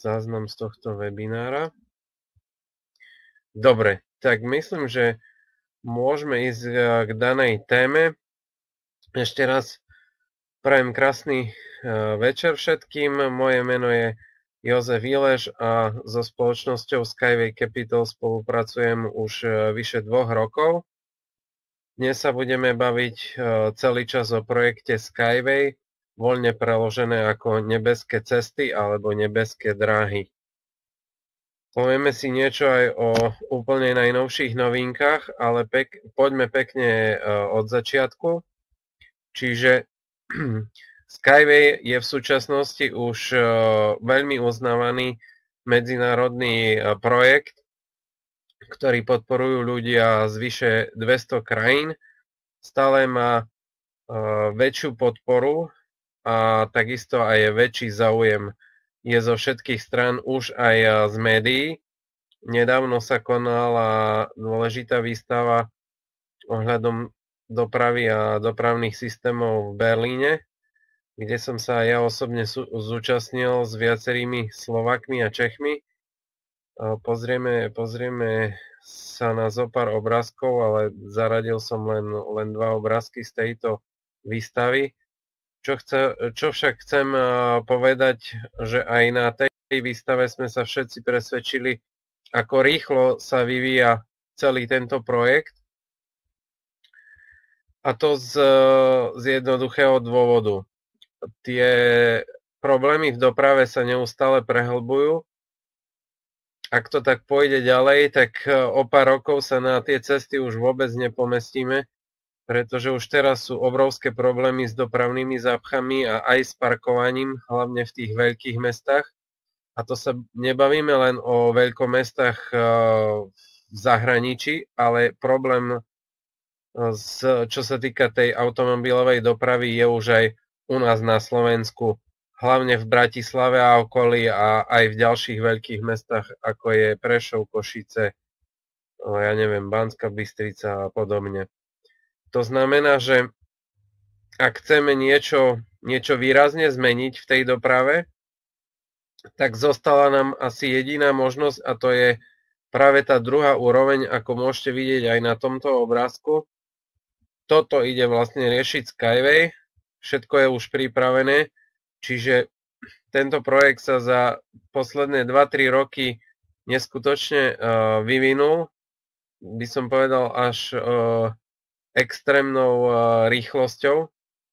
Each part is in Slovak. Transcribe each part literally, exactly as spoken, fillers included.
záznam z tohto webinára. Dobre, tak myslím, že môžeme ísť k danej téme. Ešte raz prajem krásny večer všetkým. Moje meno je Jozef Ileš a so spoločnosťou Skyway Capital spolupracujem už vyše dvoch rokov. Dnes sa budeme baviť celý čas o projekte Skyway, voľne preložené ako nebeské cesty alebo nebeské dráhy. Povieme si niečo aj o úplne najnovších novinkách, ale pek, poďme pekne od začiatku. Čiže Skyway je v súčasnosti už veľmi uznávaný medzinárodný projekt, ktorý podporujú ľudia z vyše dvesto krajín. Stále má väčšiu podporu a takisto aj väčší záujem je zo všetkých strán, už aj z médií. Nedávno sa konala dôležitá výstava ohľadom dopravy a dopravných systémov v Berlíne, kde som sa ja osobne zúčastnil s viacerými Slovakmi a Čechmi. Pozrieme, pozrieme sa na zo pár obrázkov, ale zaradil som len, len dva obrázky z tejto výstavy. Čo, chce, čo však chcem povedať, že aj na tej výstave sme sa všetci presvedčili, ako rýchlo sa vyvíja celý tento projekt. A to z, z jednoduchého dôvodu. Tie problémy v doprave sa neustále prehlbujú. Ak to tak pôjde ďalej, tak o pár rokov sa na tie cesty už vôbec nepomestíme, pretože už teraz sú obrovské problémy s dopravnými zápchami a aj s parkovaním, hlavne v tých veľkých mestách. A to sa nebavíme len o veľkomestách v zahraničí, ale problém, čo sa týka tej automobilovej dopravy, je už aj u nás na Slovensku, hlavne v Bratislave a okolí a aj v ďalších veľkých mestách, ako je Prešov, Košice, ja neviem, Banská Bystrica a podobne. To znamená, že ak chceme niečo, niečo výrazne zmeniť v tej doprave, tak zostala nám asi jediná možnosť a to je práve tá druhá úroveň, ako môžete vidieť aj na tomto obrázku. Toto ide vlastne riešiť Skyway, všetko je už pripravené, čiže tento projekt sa za posledné dva tri roky neskutočne uh, vyvinul, by som povedal až uh, extrémnou rýchlosťou,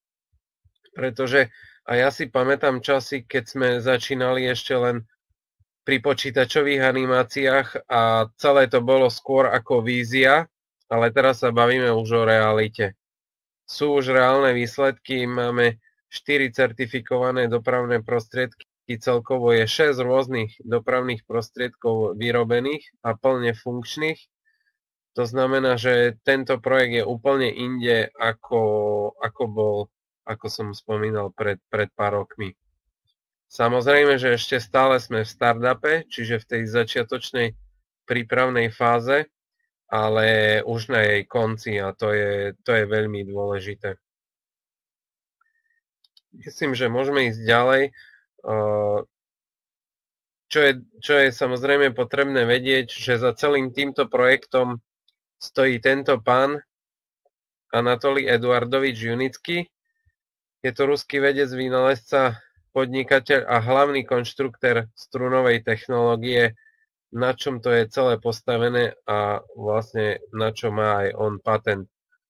pretože a ja si pamätám časy, keď sme začínali ešte len pri počítačových animáciách a celé to bolo skôr ako vízia, ale teraz sa bavíme už o realite. Sú už reálne výsledky, máme štyri certifikované dopravné prostriedky, celkovo je šesť rôznych dopravných prostriedkov vyrobených a plne funkčných. To znamená, že tento projekt je úplne inde, ako, ako bol, ako som spomínal, pred, pred pár rokmi. Samozrejme, že ešte stále sme v startupe, čiže v tej začiatočnej prípravnej fáze, ale už na jej konci a to je, to je veľmi dôležité. Myslím, že môžeme ísť ďalej. Čo je, čo je samozrejme potrebné vedieť, že za celým týmto projektom stojí tento pán Anatolij Eduardovič Junický. Je to ruský vedec, vynálezca, podnikateľ a hlavný konštruktér strunovej technológie, na čom to je celé postavené a vlastne na čo má aj on patent.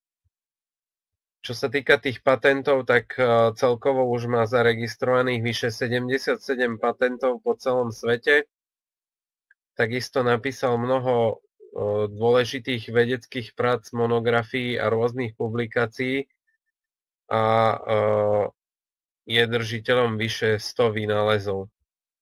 Čo sa týka tých patentov, tak celkovo už má zaregistrovaných vyše sedemdesiatsedem patentov po celom svete. Takisto napísal mnoho dôležitých vedeckých prác, monografií a rôznych publikácií a je držiteľom vyše sto vynálezov.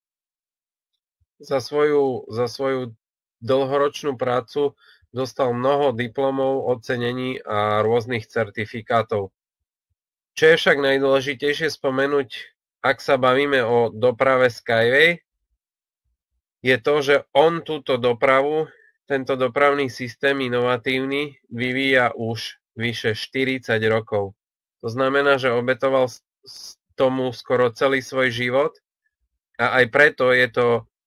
Za svoju, za svoju dlhoročnú prácu dostal mnoho diplomov, ocenení a rôznych certifikátov. Čo je však najdôležitejšie spomenúť, ak sa bavíme o doprave Skyway, je to, že on túto dopravu, tento dopravný systém inovatívny, vyvíja už vyše štyridsať rokov. To znamená, že obetoval tomu skoro celý svoj život a aj preto je to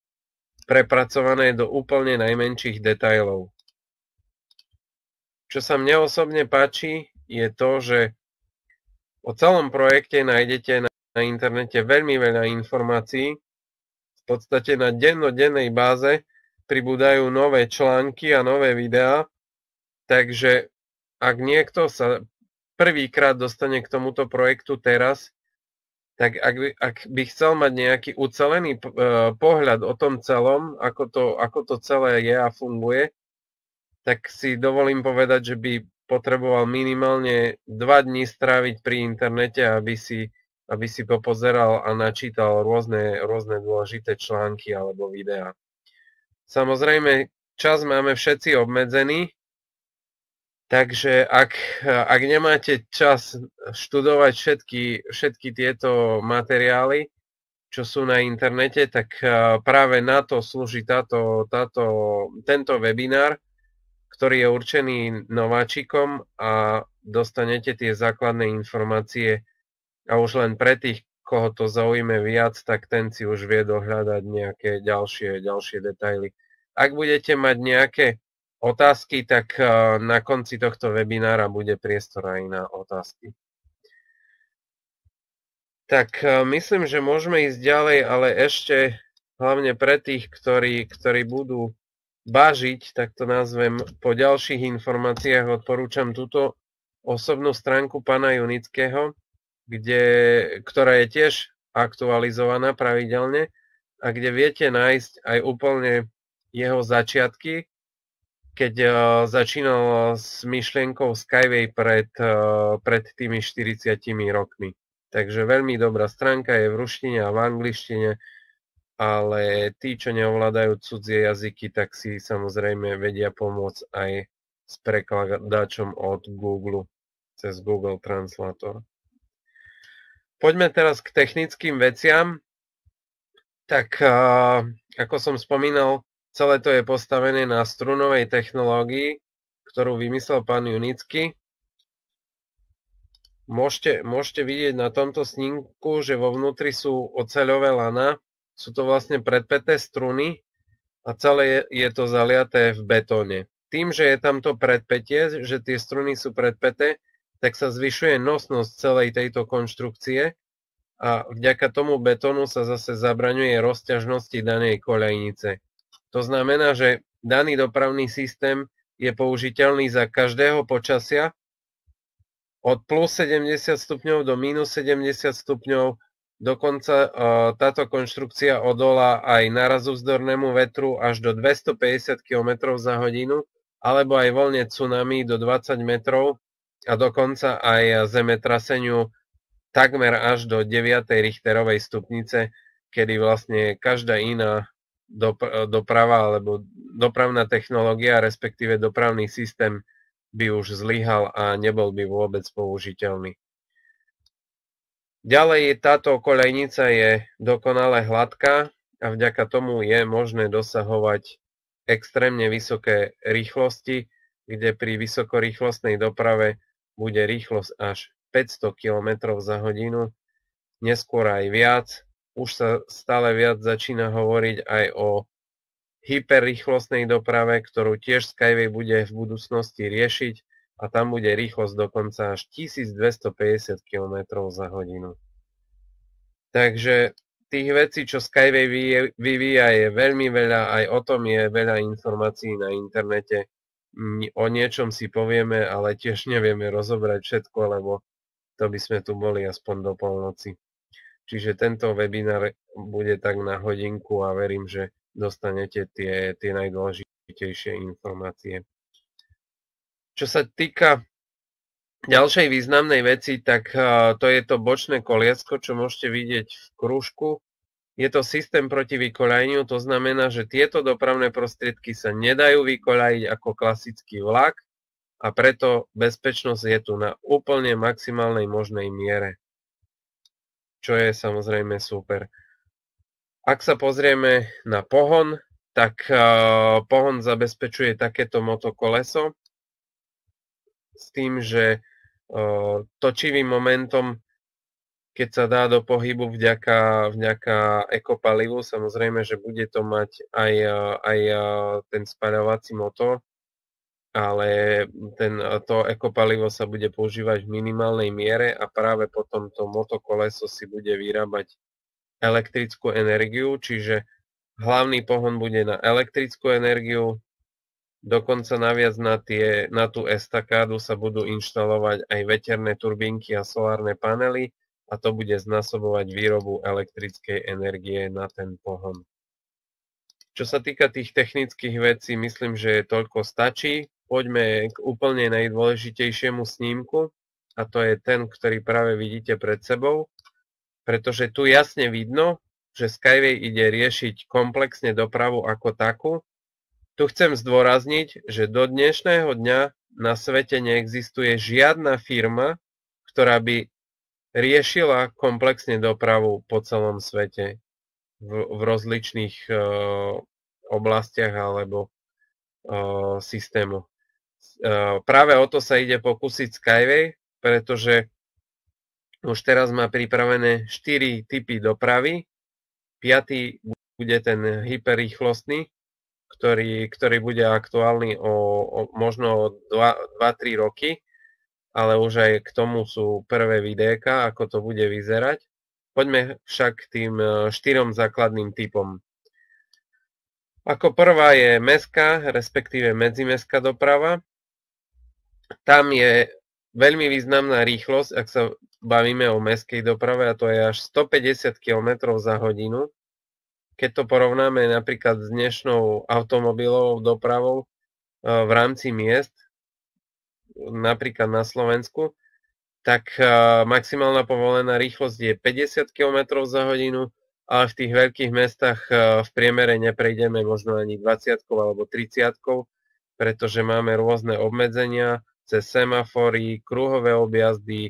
prepracované do úplne najmenších detailov. Čo sa mne osobne páči, je to, že o celom projekte nájdete na internete veľmi veľa informácií. V podstate na dennodennej báze pribúdajú nové články a nové videá, takže ak niekto sa prvýkrát dostane k tomuto projektu teraz, tak ak by, ak by chcel mať nejaký ucelený pohľad o tom celom, ako to, ako to celé je a funguje, tak si dovolím povedať, že by potreboval minimálne dva dni stráviť pri internete, aby si, aby si popozeral a načítal rôzne, rôzne dôležité články alebo videá. Samozrejme, čas máme všetci obmedzený, takže ak, ak nemáte čas študovať všetky, všetky tieto materiály, čo sú na internete, tak práve na to slúži táto, táto, tento webinár, ktorý je určený nováčikom a dostanete tie základné informácie a už len pre tých, koho to zaujíme viac, tak ten si už vie dohľadať nejaké ďalšie, ďalšie detaily. Ak budete mať nejaké otázky, tak na konci tohto webinára bude priestor aj na otázky. Tak myslím, že môžeme ísť ďalej, ale ešte hlavne pre tých, ktorí, ktorí budú bážiť, tak to nazvem, po ďalších informáciách odporúčam túto osobnú stránku pána Junického, kde, ktorá je tiež aktualizovaná pravidelne a kde viete nájsť aj úplne jeho začiatky, keď uh, začínal s myšlienkou Skyway pred, uh, pred tými štyridsiatimi rokmi. Takže veľmi dobrá stránka, je v ruštine a v angličtine, ale tí, čo neovládajú cudzie jazyky, tak si samozrejme vedia pomôcť aj s prekladačom od Google, cez Google Translator. Poďme teraz k technickým veciam. Tak ako som spomínal, celé to je postavené na strunovej technológii, ktorú vymyslel pán Junický. Môžete, môžete vidieť na tomto snímku, že vo vnútri sú oceľové lana. Sú to vlastne predpäté struny a celé je to zaliaté v betóne. Tým, že je tam to predpätie, že tie struny sú predpäté, tak sa zvyšuje nosnosť celej tejto konštrukcie a vďaka tomu betónu sa zase zabraňuje rozťažnosti danej koľajnice. To znamená, že daný dopravný systém je použiteľný za každého počasia od plus sedemdesiat stupňov do minus sedemdesiat stupňov. Dokonca táto konštrukcia odolá aj nárazu vzdornému vetru až do dvestopäťdesiat kilometrov za hodinu, alebo aj vlne tsunami do dvadsať metrov a dokonca aj zemetraseniu takmer až do deviatej Richterovej stupnice, kedy vlastne každá iná doprava alebo dopravná technológia, respektíve dopravný systém by už zlyhal a nebol by vôbec použiteľný. Ďalej táto koľajnica je dokonale hladká a vďaka tomu je možné dosahovať extrémne vysoké rýchlosti, kde pri vysokorýchlostnej doprave bude rýchlosť až päťsto kilometrov za hodinu, neskôr aj viac. Už sa stále viac začína hovoriť aj o hyperrýchlostnej doprave, ktorú tiež Skyway bude v budúcnosti riešiť a tam bude rýchlosť dokonca až tisícdvestopäťdesiat kilometrov za hodinu. Takže tých vecí, čo Skyway vyvíja, je veľmi veľa, aj o tom je veľa informácií na internete. O niečom si povieme, ale tiež nevieme rozobrať všetko, lebo to by sme tu boli aspoň do polnoci. Čiže tento webinár bude tak na hodinku a verím, že dostanete tie, tie najdôležitejšie informácie. Čo sa týka ďalšej významnej veci, tak to je to bočné koliesko, čo môžete vidieť v krúžku. Je to systém proti vykoľajeniu, to znamená, že tieto dopravné prostriedky sa nedajú vykoľajiť ako klasický vlak a preto bezpečnosť je tu na úplne maximálnej možnej miere, čo je samozrejme super. Ak sa pozrieme na pohon, tak pohon zabezpečuje takéto motokoleso s tým, že točivým momentom keď sa dá do pohybu vďaka, vďaka ekopalivu. Samozrejme, že bude to mať aj, aj ten spaľovací motor, ale ten, to ekopalivo sa bude používať v minimálnej miere a práve potom to motokoleso si bude vyrábať elektrickú energiu, čiže hlavný pohon bude na elektrickú energiu, dokonca naviac na, tie, na tú estakádu sa budú inštalovať aj veterné turbínky a solárne panely a to bude znásobovať výrobu elektrickej energie na ten pohon. Čo sa týka tých technických vecí, myslím, že toľko stačí. Poďme k úplne najdôležitejšiemu snímku a to je ten, ktorý práve vidíte pred sebou, pretože tu jasne vidno, že Skyway ide riešiť komplexne dopravu ako takú. Tu chcem zdôrazniť, že do dnešného dňa na svete neexistuje žiadna firma, ktorá by riešila komplexne dopravu po celom svete v, v rozličných uh, oblastiach alebo uh, systémoch. Uh, práve o to sa ide pokúsiť Skyway, pretože už teraz má pripravené štyri typy dopravy. Piatý bude ten hyperrýchlostný, ktorý, ktorý bude aktuálny o, o možno dva tri roky, ale už aj k tomu sú prvé videjka, ako to bude vyzerať. Poďme však k tým štyrom základným typom. Ako prvá je mestská, respektíve medzimestská doprava. Tam je veľmi významná rýchlosť, ak sa bavíme o mestskej doprave, a to je až stopäťdesiat kilometrov za hodinu. Keď to porovnáme napríklad s dnešnou automobilovou dopravou v rámci miest, napríklad na Slovensku, tak maximálna povolená rýchlosť je päťdesiat kilometrov za hodinu, ale v tých veľkých mestách v priemere neprejdeme možno ani dvadsiatkou alebo tridsiatkou, pretože máme rôzne obmedzenia cez semafory, kruhové objazdy,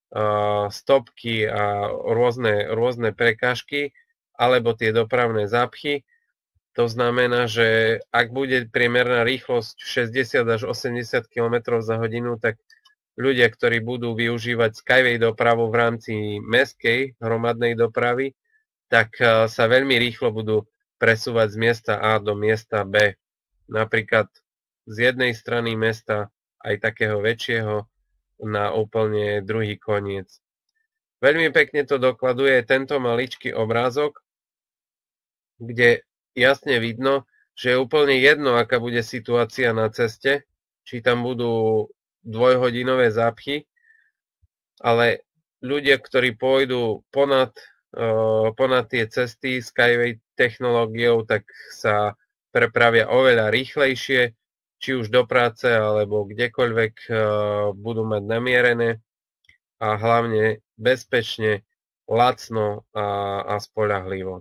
stopky a rôzne, rôzne prekážky, alebo tie dopravné zápchy. To znamená, že ak bude priemerná rýchlosť šesťdesiat až osemdesiat kilometrov za hodinu, tak ľudia, ktorí budú využívať Skyway dopravu v rámci mestskej hromadnej dopravy, tak sa veľmi rýchlo budú presúvať z miesta A do miesta B. Napríklad z jednej strany mesta aj takého väčšieho na úplne druhý koniec. Veľmi pekne to dokladuje tento maličký obrázok, kde jasne vidno, že je úplne jedno, aká bude situácia na ceste, či tam budú dvojhodinové zápchy, ale ľudia, ktorí pôjdu ponad, uh, ponad tie cesty Skyway technológiou, tak sa prepravia oveľa rýchlejšie, či už do práce, alebo kdekoľvek uh, budú mať namierené a hlavne bezpečne, lacno a, a spoľahlivo.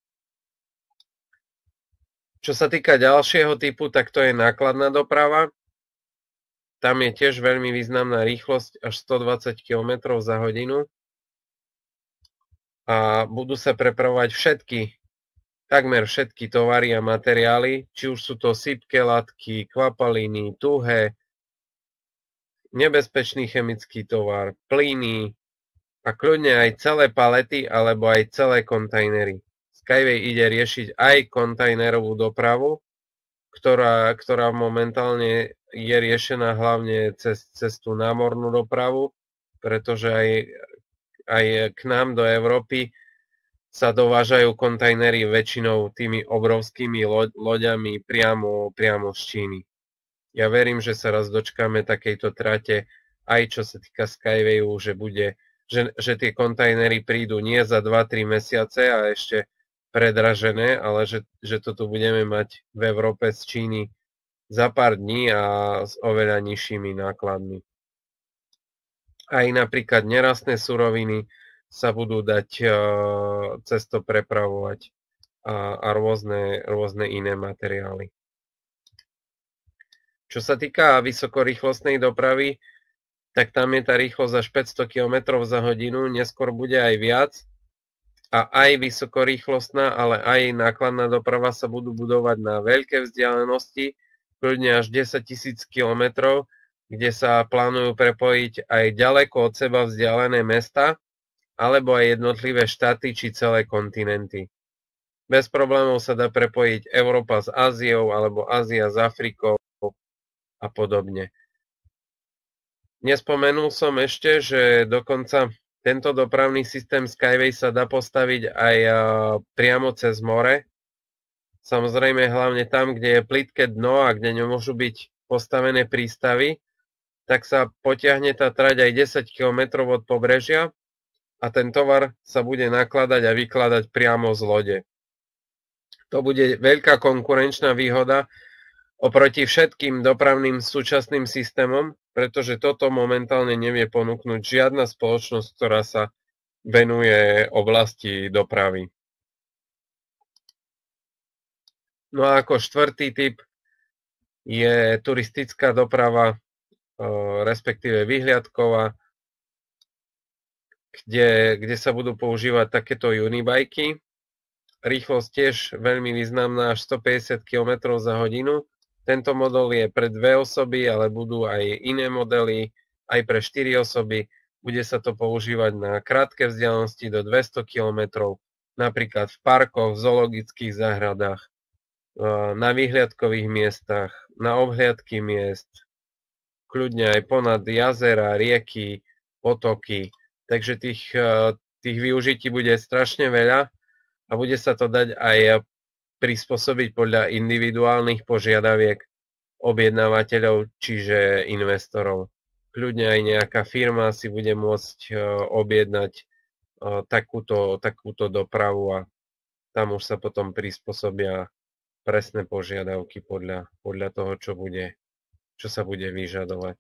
Čo sa týka ďalšieho typu, tak to je nákladná doprava. Tam je tiež veľmi významná rýchlosť až stodvadsať kilometrov za hodinu. A budú sa prepravovať všetky, takmer všetky tovary a materiály, či už sú to sypké látky, kvapaliny, tuhé, nebezpečný chemický tovar, plyny a kľudne aj celé palety alebo aj celé kontajnery. Skyway ide riešiť aj kontajnerovú dopravu, ktorá, ktorá momentálne je riešená hlavne cez, cez tú námornú dopravu, pretože aj, aj k nám do Európy sa dovážajú kontajnery väčšinou tými obrovskými lo, loďami priamo, priamo z Číny. Ja verím, že sa raz dočkáme takejto trate, aj čo sa týka Skywayu, že, bude, že, že tie kontajnery prídu nie za dva tri mesiace a ešte predražené, ale že, že to tu budeme mať v Európe z Číny za pár dní a s oveľa nižšími nákladmi. Aj napríklad nerastné suroviny sa budú dať uh, cez to prepravovať a, a rôzne, rôzne iné materiály. Čo sa týka vysokorýchlostnej dopravy, tak tam je tá rýchlosť až päťsto kilometrov za hodinu, neskôr bude aj viac. A aj vysokorýchlostná, ale aj nákladná doprava sa budú budovať na veľké vzdialenosti, kľudne až desaťtisíc kilometrov, kde sa plánujú prepojiť aj ďaleko od seba vzdialené mesta alebo aj jednotlivé štáty či celé kontinenty. Bez problémov sa dá prepojiť Európa s Áziou alebo Ázia s Afrikou a podobne. Nespomenul som ešte, že dokonca tento dopravný systém Skyway sa dá postaviť aj priamo cez more. Samozrejme hlavne tam, kde je plitké dno a kde nemôžu byť postavené prístavy, tak sa potiahne tá trať aj desať kilometrov od pobrežia a ten tovar sa bude nakladať a vykladať priamo z lode. To bude veľká konkurenčná výhoda oproti všetkým dopravným súčasným systémom, pretože toto momentálne nevie ponúknuť žiadna spoločnosť, ktorá sa venuje oblasti dopravy. No a ako štvrtý typ je turistická doprava, respektíve vyhliadková, kde, kde sa budú používať takéto unibajky. Rýchlosť tiež veľmi významná, až stopäťdesiat kilometrov za hodinu. Tento model je pre dve osoby, ale budú aj iné modely, aj pre štyri osoby. Bude sa to používať na krátke vzdialenosti do dvesto kilometrov, napríklad v parkoch, v zoologických záhradách, na výhliadkových miestach, na obhliadky miest, kľudne aj ponad jazera, rieky, potoky. Takže tých, tých využití bude strašne veľa a bude sa to dať aj prispôsobiť podľa individuálnych požiadaviek objednávateľov, čiže investorov. Kľudne aj nejaká firma si bude môcť objednať takúto, takúto dopravu a tam už sa potom prispôsobia presné požiadavky podľa, podľa toho, čo, bude, čo sa bude vyžadovať.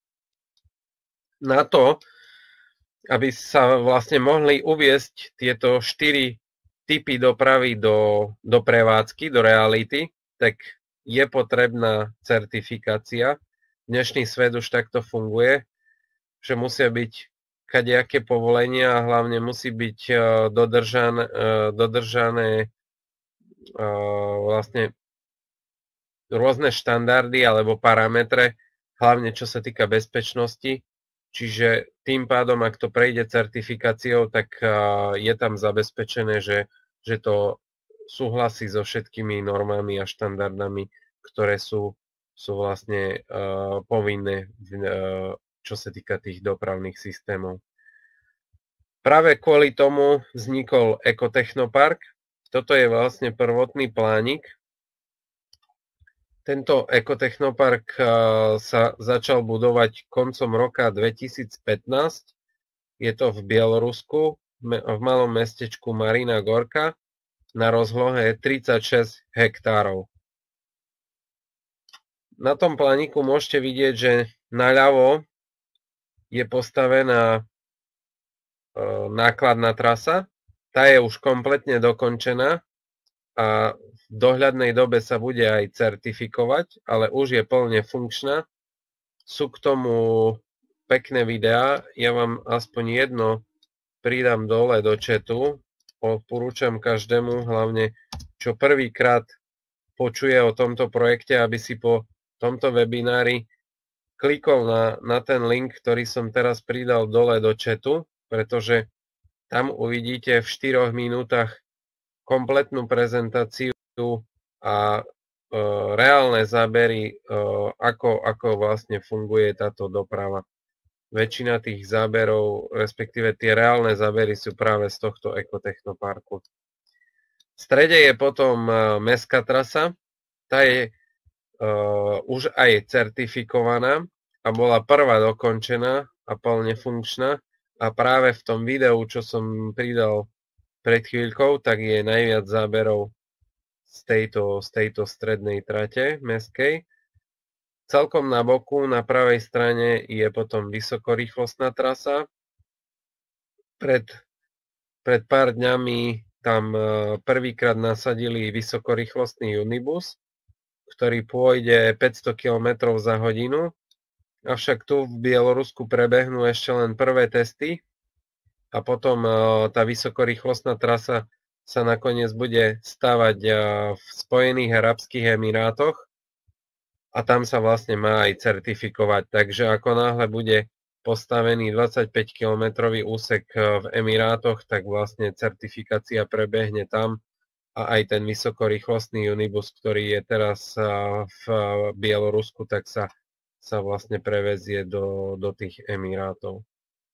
Na to, aby sa vlastne mohli uviesť tieto štyri typy dopravy do, do prevádzky, do reality, tak je potrebná certifikácia. Dnešný svet už takto funguje, že musia byť kadejaké povolenia a hlavne musí byť dodržané, dodržané vlastne rôzne štandardy alebo parametre, hlavne čo sa týka bezpečnosti. Čiže tým pádom, ak to prejde certifikáciou, tak je tam zabezpečené, že, že to súhlasí so všetkými normami a štandardami, ktoré sú, sú vlastne uh, povinné, uh, čo sa týka tých dopravných systémov. Práve kvôli tomu vznikol Ekotechnopark. Toto je vlastne prvotný plánik. Tento Ekotechnopark sa začal budovať koncom roka dvetisícpätnásť. Je to v Bielorusku, v malom mestečku Marina Gorka, na rozlohe tridsaťšesť hektárov. Na tom plániku môžete vidieť, že naľavo je postavená nákladná trasa. Tá je už kompletne dokončená a v dohľadnej dobe sa bude aj certifikovať, ale už je plne funkčná. Sú k tomu pekné videá, ja vám aspoň jedno pridám dole do chatu. Odporúčam každému, hlavne čo prvýkrát počuje o tomto projekte, aby si po tomto webinári klikol na, na ten link, ktorý som teraz pridal dole do chatu, pretože tam uvidíte v štyroch minútach kompletnú prezentáciu a e, reálne zábery, e, ako, ako vlastne funguje táto doprava. Väčšina tých záberov, respektíve tie reálne zábery sú práve z tohto Ekotechnoparku. V strede je potom e, mestská trasa. Tá je e, už aj certifikovaná a bola prvá dokončená a plne funkčná. A práve v tom videu, čo som pridal pred chvíľkou, tak je najviac záberov z tejto, z tejto strednej trate mestskej. Celkom na boku, na pravej strane je potom vysokorýchlostná trasa. Pred, pred pár dňami tam prvýkrát nasadili vysokorýchlostný unibus, ktorý pôjde päťsto kilometrov za hodinu. Avšak tu v Bielorusku prebehnú ešte len prvé testy a potom tá vysokorýchlostná trasa sa nakoniec bude stavať v Spojených arabských emirátoch a tam sa vlastne má aj certifikovať. Takže ako náhle bude postavený dvadsaťpäť kilometrový úsek v Emirátoch, tak vlastne certifikácia prebehne tam a aj ten vysokorýchlostný Unibus, ktorý je teraz v Bielorusku, tak sa, sa vlastne prevezie do, do tých Emirátov.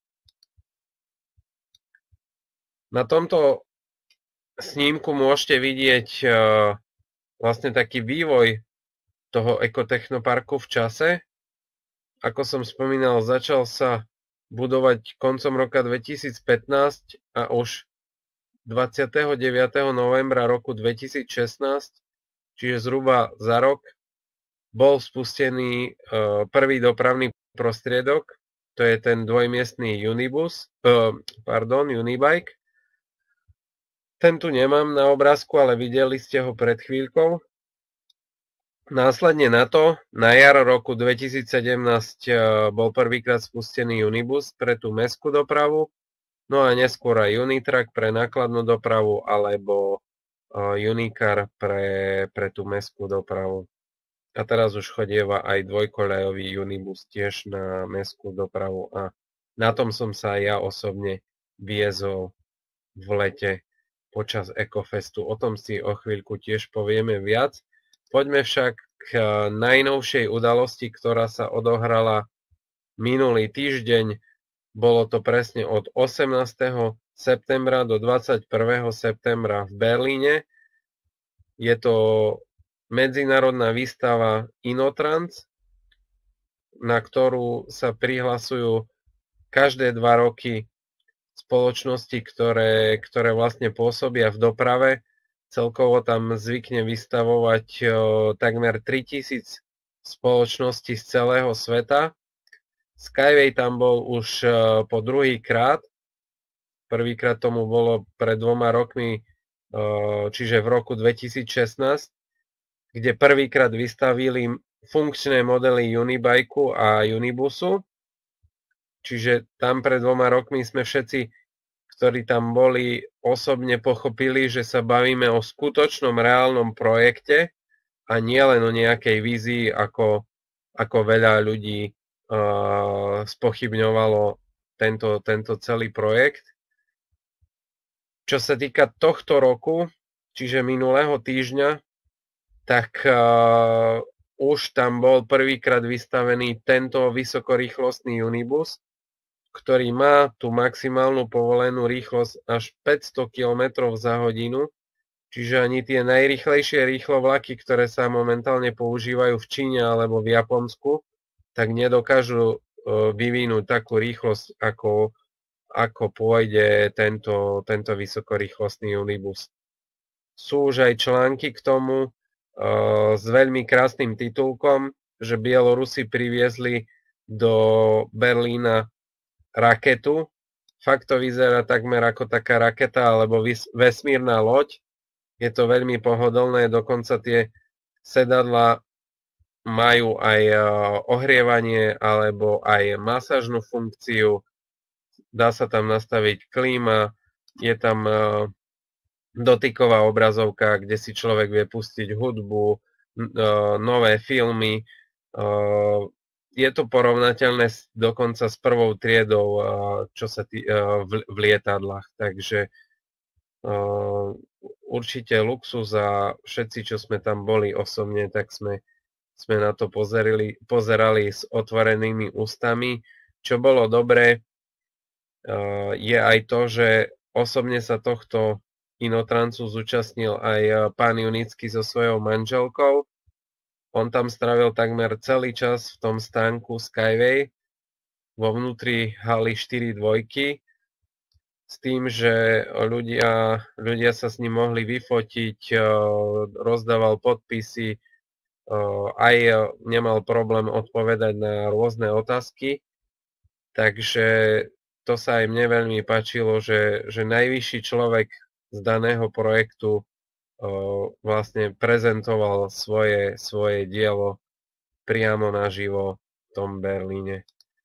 Na tomto snímku môžete vidieť vlastne taký vývoj toho ekotechnoparku v čase. Ako som spomínal, začal sa budovať koncom roka dvetisícpätnásť a už dvadsiateho deviateho novembra roku dvetisícšestnásť, čiže zhruba za rok, bol spustený prvý dopravný prostriedok, to je ten dvojmiestny Unibus, pardon, Unibike. Ten tu nemám na obrázku, ale videli ste ho pred chvíľkou. Následne na to, na jar roku dvetisícsedemnásť bol prvýkrát spustený Unibus pre tú mestskú dopravu, no a neskôr aj Unitrack pre nákladnú dopravu alebo Unicar pre, pre tú mestskú dopravu. A teraz už chodieva aj dvojkoľajový Unibus tiež na mestskú dopravu a na tom som sa aj ja osobne viezol v lete počas Ekofestu. O tom si o chvíľku tiež povieme viac. Poďme však k najnovšej udalosti, ktorá sa odohrala minulý týždeň. Bolo to presne od osemnásteho septembra do dvadsaťprvého septembra v Berlíne. Je to medzinárodná výstava Inotrans, na ktorú sa prihlasujú každé dva roky spoločnosti, ktoré, ktoré vlastne pôsobia v doprave. Celkovo tam zvykne vystavovať o, takmer tritisíc spoločností z celého sveta. Skyway tam bol už o, po druhý krát. Prvýkrát tomu bolo pred dvoma rokmi, o, čiže v roku dvetisícšestnásť, kde prvýkrát vystavili funkčné modely Unibike a Unibusu. Čiže tam pred dvoma rokmi sme všetci, ktorí tam boli, osobne pochopili, že sa bavíme o skutočnom reálnom projekte a nie len o nejakej vízii, ako, ako veľa ľudí uh, spochybňovalo tento, tento celý projekt. Čo sa týka tohto roku, čiže minulého týždňa, tak uh, už tam bol prvýkrát vystavený tento vysokorýchlostný Unibus, ktorý má tú maximálnu povolenú rýchlosť až päťsto kilometrov za hodinu, čiže ani tie najrýchlejšie rýchlovlaky, ktoré sa momentálne používajú v Číne alebo v Japonsku, tak nedokážu vyvinúť takú rýchlosť, ako, ako pôjde tento, tento vysokorýchlostný Unibus. Sú už aj články k tomu s veľmi krásnym titulkom, že Bielorusi priviezli do Berlína raketu. Fakt to vyzerá takmer ako taká raketa alebo vesmírna loď. Je to veľmi pohodlné, dokonca tie sedadlá majú aj ohrievanie alebo aj masážnu funkciu. Dá sa tam nastaviť klíma, je tam dotyková obrazovka, kde si človek vie pustiť hudbu, nové filmy. Je to porovnateľné dokonca s prvou triedou, čo sa tý, v, v lietadlách, takže uh, určite luxus a všetci, čo sme tam boli osobne, tak sme, sme na to pozerali, pozerali s otvorenými ústami. Čo bolo dobré, uh, je aj to, že osobne sa tohto Inotransu zúčastnil aj pán Junický so svojou manželkou. On tam strávil takmer celý čas v tom stánku Skyway vo vnútri haly štyri dvojky s tým, že ľudia, ľudia sa s ním mohli vyfotiť, rozdával podpisy, aj nemal problém odpovedať na rôzne otázky. Takže to sa aj mne veľmi páčilo, že, že najvyšší človek z daného projektu vlastne prezentoval svoje, svoje dielo priamo naživo v tom Berlíne.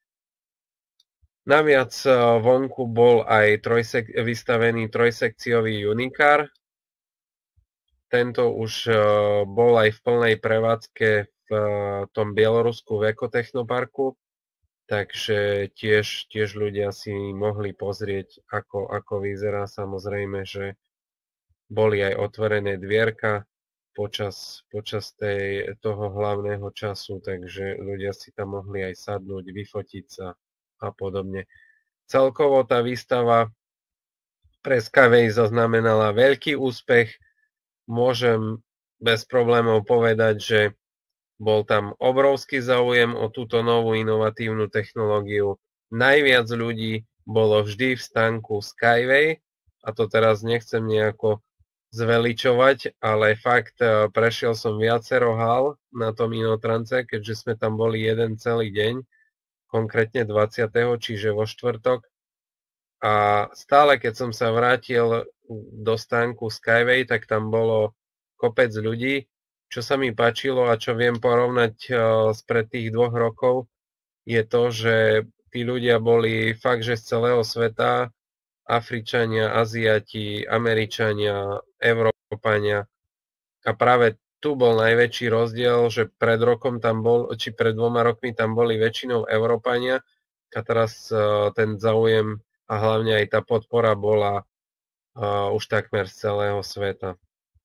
Naviac vonku bol aj trojsek- vystavený trojsekciový Unicar. Tento už bol aj v plnej prevádzke v tom Bielorusku v Ekotechnoparku. takže tiež, tiež ľudia si mohli pozrieť, ako, ako vyzerá. Samozrejme, že boli aj otvorené dvierka počas, počas tej, toho hlavného času, takže ľudia si tam mohli aj sadnúť, vyfotiť sa a podobne. Celkovo tá výstava pre Skyway zaznamenala veľký úspech. Môžem bez problémov povedať, že bol tam obrovský záujem o túto novú inovatívnu technológiu. Najviac ľudí bolo vždy v stánku Skyway, a to teraz nechcem nejako zveličovať, ale fakt prešiel som viacero hál na tom Inotrance, keďže sme tam boli jeden celý deň, konkrétne dvadsiateho čiže vo štvrtok. A stále, keď som sa vrátil do stánku Skyway, tak tam bolo kopec ľudí. Čo sa mi páčilo a čo viem porovnať spred tých dvoch rokov, je to, že tí ľudia boli fakt, že z celého sveta, Afričania, Aziati, Američania, Európania. A práve tu bol najväčší rozdiel, že pred rokom tam bol, či pred dvoma rokmi tam boli väčšinou Európania, a teraz ten záujem a hlavne aj tá podpora bola už takmer z celého sveta.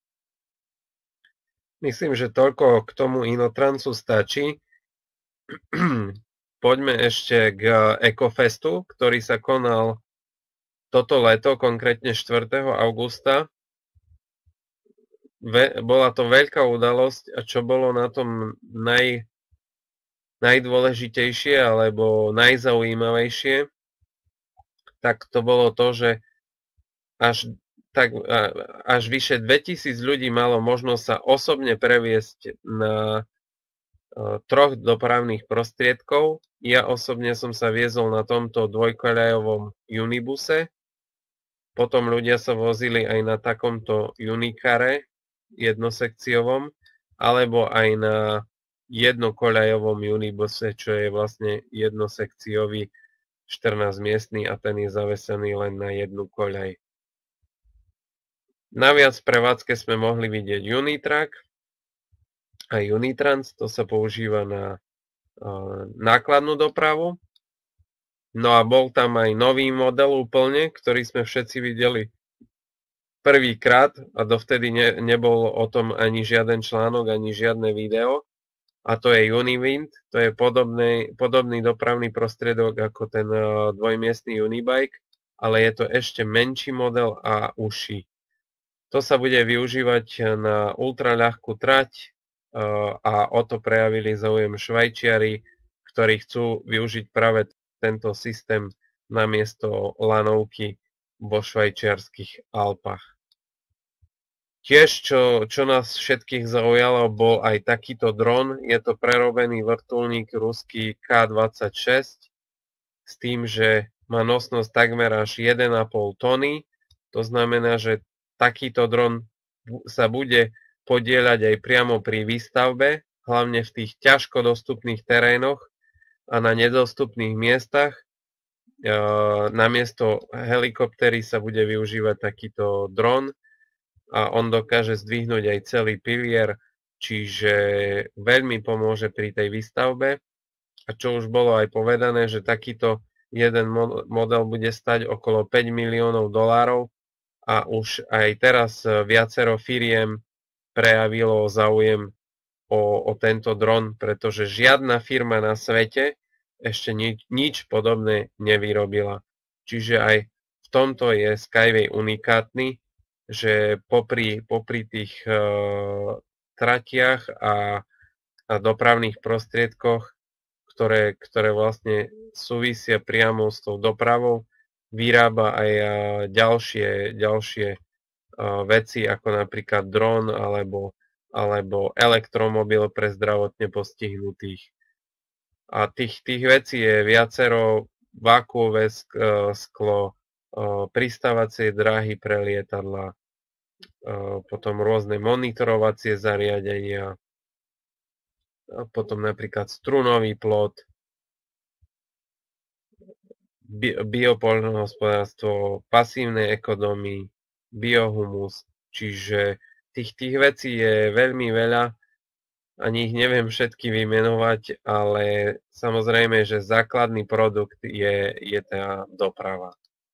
Myslím, že toľko k tomu Inotrancu stačí. Poďme ešte k Ecofestu, ktorý sa konal toto leto, konkrétne štvrtého augusta. Ve, bola to veľká udalosť a čo bolo na tom naj, najdôležitejšie alebo najzaujímavejšie, tak to bolo to, že až tak až vyše dvetisíc ľudí malo možnosť sa osobne previesť na troch dopravných prostriedkov. Ja osobne som sa viezol na tomto dvojkoľajovom Unibuse. Potom ľudia sa vozili aj na takomto Unicare jednosekciovom, alebo aj na jednokoľajovom Unibuse, čo je vlastne jednosekciový štrnásť miestny a ten je zavesený len na jednu koľaj. Naviac v prevádzke sme mohli vidieť Unitrack a Unitrans, to sa používa na uh, nákladnú dopravu. No a bol tam aj nový model úplne, ktorý sme všetci videli prvýkrát a dovtedy ne, nebol o tom ani žiaden článok, ani žiadne video. A to je Univind, to je podobný, podobný dopravný prostriedok ako ten uh, dvojmiestny Unibike, ale je to ešte menší model a užší. To sa bude využívať na ultraľahkú trať a o to prejavili záujem Švajčiari, ktorí chcú využiť práve tento systém namiesto lanovky vo švajčiarskych Alpách. Tiež, čo, čo nás všetkých zaujalo, bol aj takýto dron. Je to prerobený vrtuľník ruský ká dvadsaťšesť s tým, že má nosnosť takmer až jeden a pol tony. To znamená, že takýto dron sa bude podieľať aj priamo pri výstavbe, hlavne v tých ťažko dostupných terénoch a na nedostupných miestach. Namiesto helikoptery sa bude využívať takýto dron a on dokáže zdvihnúť aj celý pilier, čiže veľmi pomôže pri tej výstavbe. A čo už bolo aj povedané, že takýto jeden model bude stať okolo päť miliónov dolárov, a už aj teraz viacero firiem prejavilo záujem o, o tento dron, pretože žiadna firma na svete ešte nič, nič podobné nevyrobila. Čiže aj v tomto je Skyway unikátny, že popri, popri tých uh, tratiach a, a dopravných prostriedkoch, ktoré, ktoré vlastne súvisia priamo s tou dopravou, vyrába aj ďalšie, ďalšie veci, ako napríklad dron alebo, alebo elektromobil pre zdravotne postihnutých. A tých, tých vecí je viacero: vákuové sklo, pristávacie dráhy pre lietadlá, potom rôzne monitorovacie zariadenia, potom napríklad strunový plot, biopoľnohospodárstvo, pasívne ekodomy, biohumus, čiže tých, tých vecí je veľmi veľa ani ich neviem všetky vymenovať, ale samozrejme, že základný produkt je, je tá doprava.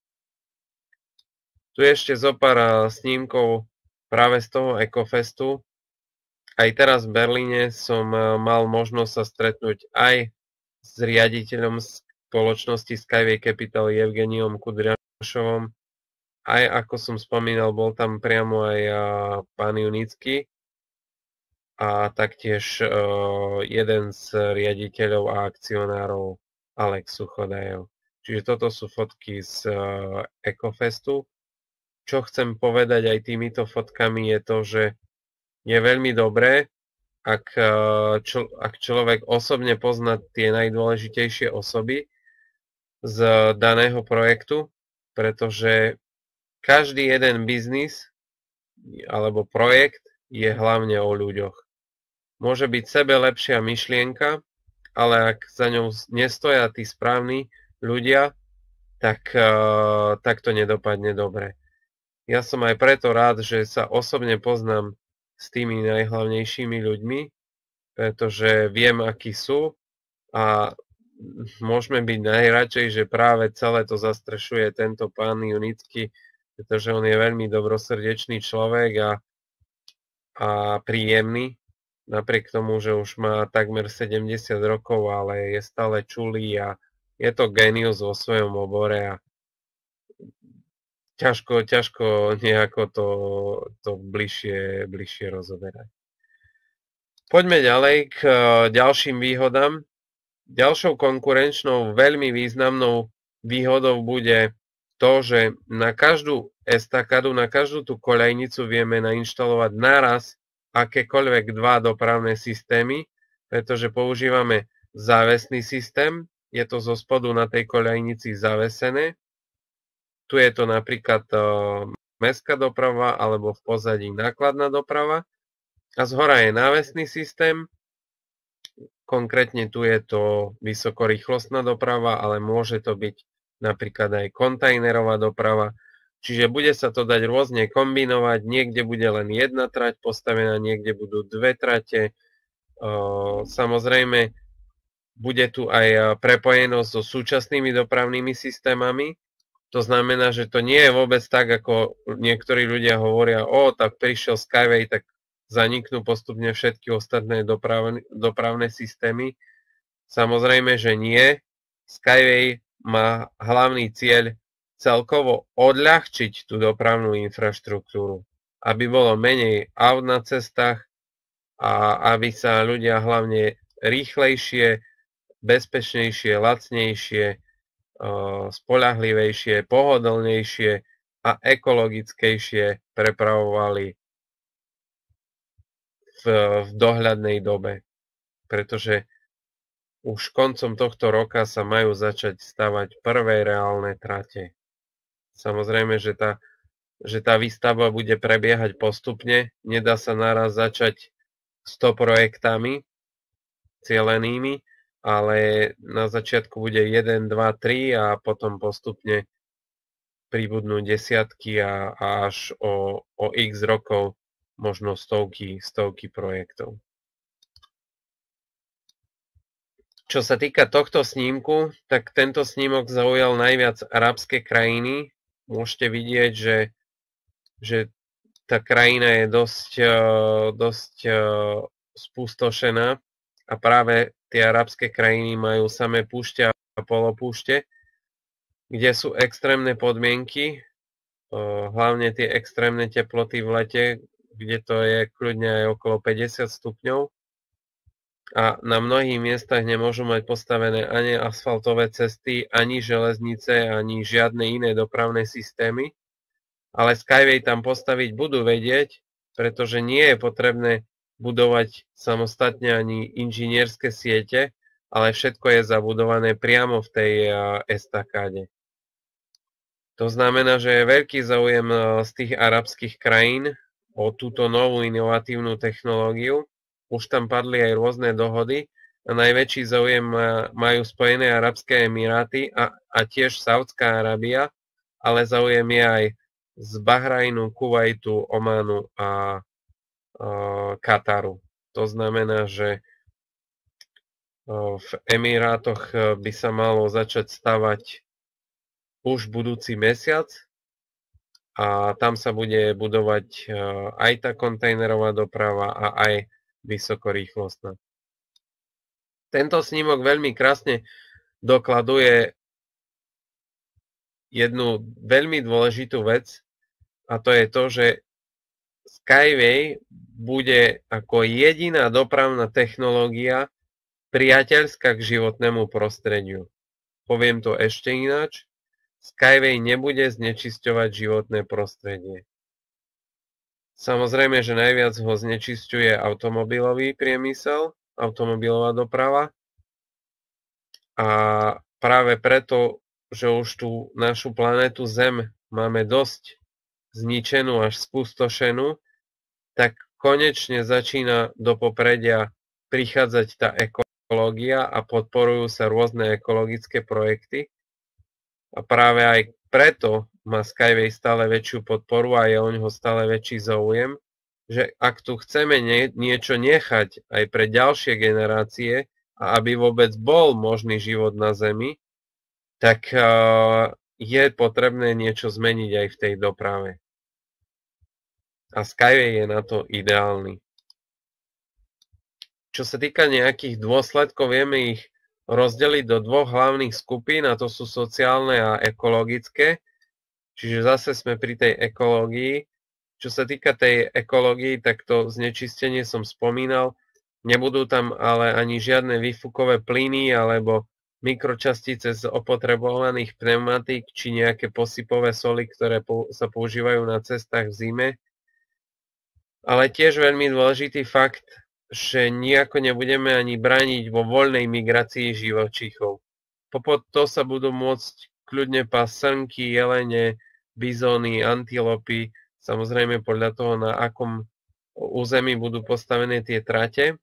Tu ešte zo pár snímkov práve z toho Ecofestu. Aj teraz v Berlíne som mal možnosť sa stretnúť aj s riaditeľom spoločnosti Skyway Capital Evgeniom Kudryášovom. Aj ako som spomínal, bol tam priamo aj pán Junický a taktiež jeden z riaditeľov a akcionárov Alex Suchodajev. Čiže toto sú fotky z Ecofestu. Čo chcem povedať aj týmito fotkami je to, že je veľmi dobré, ak, čo, ak človek osobne pozná tie najdôležitejšie osoby z daného projektu, pretože každý jeden biznis alebo projekt je hlavne o ľuďoch. Môže byť sebe lepšia myšlienka, ale ak za ňou nestoja tí správni ľudia, tak, tak to nedopadne dobre. Ja som aj preto rád, že sa osobne poznám s tými najhlavnejšími ľuďmi, pretože viem, akí sú a môžeme byť najradšej, že práve celé to zastrešuje tento pán Junický, pretože on je veľmi dobrosrdečný človek a, a príjemný, napriek tomu, že už má takmer sedemdesiat rokov, ale je stále čulý a je to génius vo svojom obore a ťažko, ťažko nejako to, to bližšie, bližšie rozoberať. Poďme ďalej k ďalším výhodám. Ďalšou konkurenčnou veľmi významnou výhodou bude to, že na každú estakadu, na každú tú koľajnicu vieme nainštalovať naraz akékoľvek dva dopravné systémy, pretože používame závesný systém, je to zo spodu na tej koľajnici zavesené. Tu je to napríklad mestská doprava alebo v pozadí nákladná doprava. A zhora je návesný systém, konkrétne tu je to vysokorýchlostná doprava, ale môže to byť napríklad aj kontajnerová doprava. Čiže bude sa to dať rôzne kombinovať, niekde bude len jedna trať postavená, niekde budú dve trate. Samozrejme, bude tu aj prepojenosť so súčasnými dopravnými systémami. To znamená, že to nie je vôbec tak, ako niektorí ľudia hovoria, o, tak prišiel Skyway, tak zaniknú postupne všetky ostatné dopravne, dopravné systémy. Samozrejme, že nie. Skyway má hlavný cieľ celkovo odľahčiť tú dopravnú infraštruktúru, aby bolo menej aut na cestách a aby sa ľudia hlavne rýchlejšie, bezpečnejšie, lacnejšie, spoľahlivejšie, pohodlnejšie a ekologickejšie prepravovali v, v dohľadnej dobe. Pretože už koncom tohto roka sa majú začať stavať prvé reálne trate. Samozrejme, že tá, že tá výstavba bude prebiehať postupne. Nedá sa naraz začať sto projektami cielenými, ale na začiatku bude jeden, dva, tri a potom postupne pribudnú desiatky a, a až o, o x rokov možno stovky, stovky projektov. Čo sa týka tohto snímku, tak tento snímok zaujal najviac arabské krajiny. Môžete vidieť, že, že tá krajina je dosť, dosť spustošená a práve tie arabské krajiny majú samé púšte a polopúšte, kde sú extrémne podmienky, hlavne tie extrémne teploty v lete, kde to je kľudne aj okolo päťdesiat stupňov. A na mnohých miestach nemôžu mať postavené ani asfaltové cesty, ani železnice, ani žiadne iné dopravné systémy. Ale Skyway tam postaviť budú vedieť, pretože nie je potrebné budovať samostatne ani inžinierské siete, ale všetko je zabudované priamo v tej estakáde. To znamená, že je veľký záujem z tých arabských krajín o túto novú inovatívnu technológiu. Už tam padli aj rôzne dohody a najväčší záujem majú Spojené arabské emiráty a, a tiež Saudská Arábia, ale záujem je aj z Bahrajnu, Kuvajtu, Ománu a Kataru. To znamená, že v Emirátoch by sa malo začať stavať už budúci mesiac a tam sa bude budovať aj tá kontajnerová doprava a aj vysokorýchlostná. Tento snímok veľmi krásne dokladuje jednu veľmi dôležitú vec, a to je to, že Skyway bude ako jediná dopravná technológia priateľská k životnému prostrediu. Poviem to ešte ináč. Skyway nebude znečisťovať životné prostredie. Samozrejme, že najviac ho znečisťuje automobilový priemysel, automobilová doprava. A práve preto, že už tú našu planetu Zem máme dosť zničenú až spustošenú, tak konečne začína do popredia prichádzať tá ekológia a podporujú sa rôzne ekologické projekty. A práve aj preto má Skyway stále väčšiu podporu a je o ňoho stále väčší záujem, že ak tu chceme nie, niečo nechať aj pre ďalšie generácie a aby vôbec bol možný život na Zemi, tak uh, je potrebné niečo zmeniť aj v tej doprave. A Skyway je na to ideálny. Čo sa týka nejakých dôsledkov, vieme ich rozdeliť do dvoch hlavných skupín, a to sú sociálne a ekologické. Čiže zase sme pri tej ekológii. Čo sa týka tej ekológii, tak to znečistenie som spomínal. Nebudú tam ale ani žiadne výfukové plyny alebo mikročastice z opotrebovaných pneumatík či nejaké posypové soly, ktoré sa používajú na cestách v zime. Ale tiež veľmi dôležitý fakt, že nejako nebudeme ani brániť vo voľnej migrácii živočíchov. Popod to sa budú môcť kľudne pásť srnky, jelene, bizóny, antilopy, samozrejme podľa toho, na akom území budú postavené tie trate.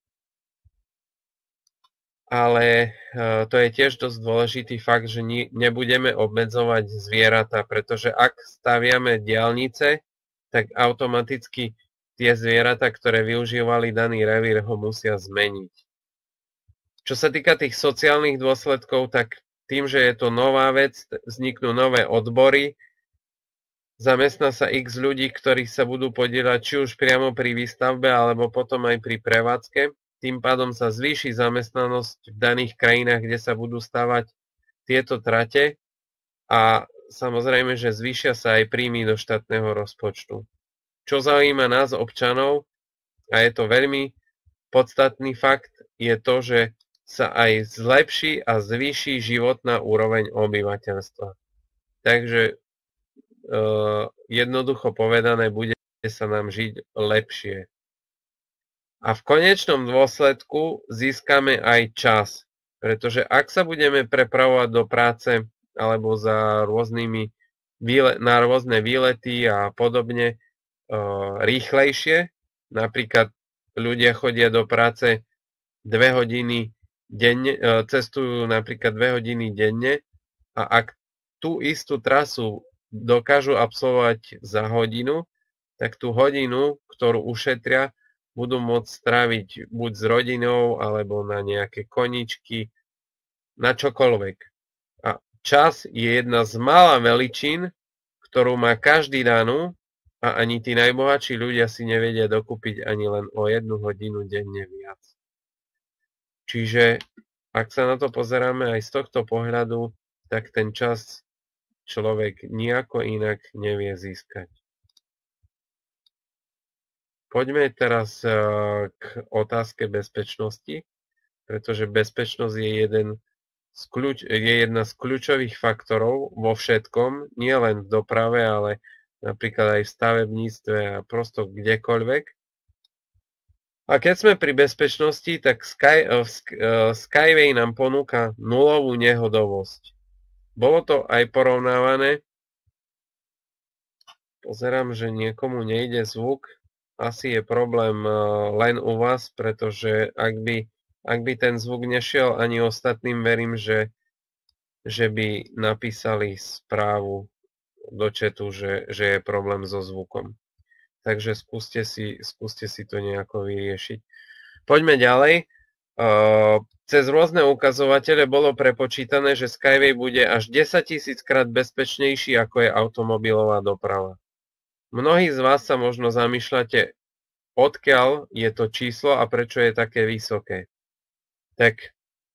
Ale to je tiež dosť dôležitý fakt, že nebudeme obmedzovať zvieratá, pretože ak staviame diaľnice, tak automaticky tie zvieratá, ktoré využívali daný revír, ho musia zmeniť. Čo sa týka tých sociálnych dôsledkov, tak tým, že je to nová vec, vzniknú nové odbory, zamestná sa x ľudí, ktorí sa budú podieľať či už priamo pri výstavbe, alebo potom aj pri prevádzke. Tým pádom sa zvýši zamestnanosť v daných krajinách, kde sa budú stavať tieto trate a samozrejme, že zvýšia sa aj príjmy do štátneho rozpočtu. Čo zaujíma nás, občanov, a je to veľmi podstatný fakt, je to, že sa aj zlepší a zvýši životná úroveň obyvateľstva. Takže e, jednoducho povedané, bude sa nám žiť lepšie. A v konečnom dôsledku získame aj čas, pretože ak sa budeme prepravovať do práce alebo za rôznymi výle, na rôzne výlety a podobne, rýchlejšie. Napríklad ľudia chodia do práce dve hodiny denne, cestujú napríklad dve hodiny denne a ak tú istú trasu dokážu absolvovať za hodinu, tak tú hodinu, ktorú ušetria, budú môcť stráviť buď s rodinou, alebo na nejaké koničky, na čokoľvek. A čas je jedna z mála veličín, ktorú má každý danú, a ani tí najbohatší ľudia si nevedia dokúpiť ani len o jednu hodinu denne viac. Čiže ak sa na to pozeráme aj z tohto pohľadu, tak ten čas človek nejako inak nevie získať. Poďme teraz k otázke bezpečnosti, pretože bezpečnosť je, jeden z kľúč, je jedna z kľúčových faktorov vo všetkom, nie len v doprave, ale napríklad aj v stavebníctve a prosto kdekoľvek. A keď sme pri bezpečnosti, tak Sky, uh, Skyway nám ponúka nulovú nehodovosť. Bolo to aj porovnávané. Pozerám, že niekomu nejde zvuk. Asi je problém uh, len u vás, pretože ak by, ak by ten zvuk nešiel ani ostatným, verím, že, že by napísali správu do chatu, že, že je problém so zvukom. Takže skúste si, skúste si to nejako vyriešiť. Poďme ďalej. Uh, cez rôzne ukazovatele bolo prepočítané, že Skyway bude až desaťtisíc krát bezpečnejší, ako je automobilová doprava. Mnohí z vás sa možno zamýšľate, odkiaľ je to číslo a prečo je také vysoké. Tak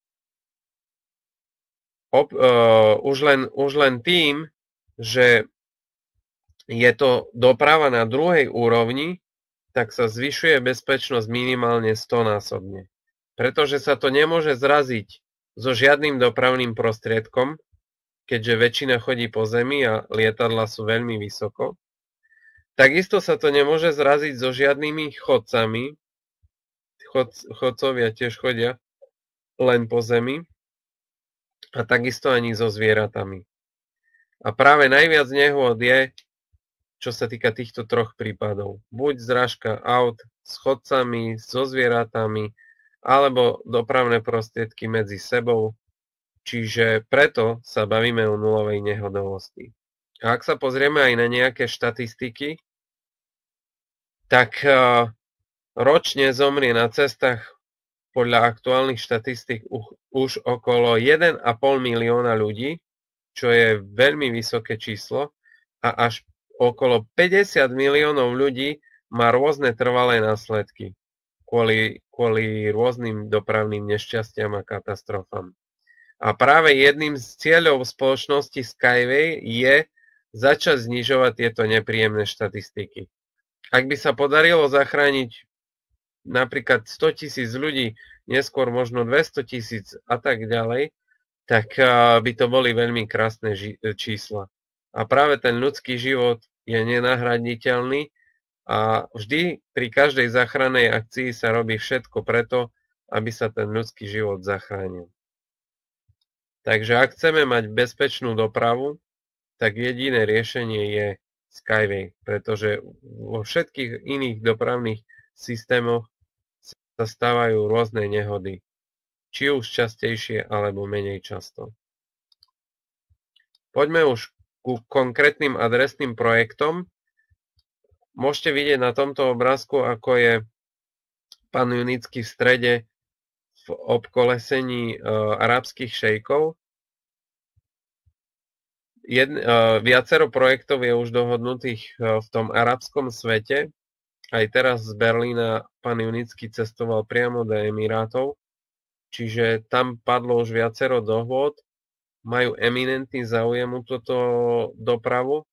op, uh, už, len, už len tým, že je to doprava na druhej úrovni, tak sa zvyšuje bezpečnosť minimálne stonásobne. Pretože sa to nemôže zraziť so žiadnym dopravným prostriedkom, keďže väčšina chodí po zemi a lietadlá sú veľmi vysoko. Takisto sa to nemôže zraziť so žiadnymi chodcami. Chod, chodcovia tiež chodia len po zemi. A takisto ani so zvieratami. A práve najviac nehôd je, čo sa týka týchto troch prípadov. Buď zrážka aut s chodcami, so zvieratami, alebo dopravné prostriedky medzi sebou. Čiže preto sa bavíme o nulovej nehodovosti. A ak sa pozrieme aj na nejaké štatistiky, tak ročne zomrie na cestách podľa aktuálnych štatistík už okolo jeden a pol milióna ľudí, čo je veľmi vysoké číslo, a až okolo päťdesiat miliónov ľudí má rôzne trvalé následky kvôli, kvôli rôznym dopravným nešťastiam a katastrofám. A práve jedným z cieľov spoločnosti Skyway je začať znižovať tieto nepríjemné štatistiky. Ak by sa podarilo zachrániť napríklad stotisíc ľudí, neskôr možno dvestotisíc a tak ďalej, tak by to boli veľmi krásne čísla. A práve ten ľudský život je nenahraditeľný a vždy pri každej záchrannej akcii sa robí všetko preto, aby sa ten ľudský život zachránil. Takže ak chceme mať bezpečnú dopravu, tak jediné riešenie je Skyway, pretože vo všetkých iných dopravných systémoch sa stávajú rôzne nehody, či už častejšie alebo menej často. Poďme už ku konkrétnym adresným projektom. Môžete vidieť na tomto obrázku, ako je pán Junický v strede v obkolesení uh, arabských šejkov. Jedn, uh, viacero projektov je už dohodnutých uh, v tom arabskom svete. Aj teraz z Berlína pán Junický cestoval priamo do Emirátov, čiže tam padlo už viacero dohôd. Majú eminentný záujem o túto dopravu.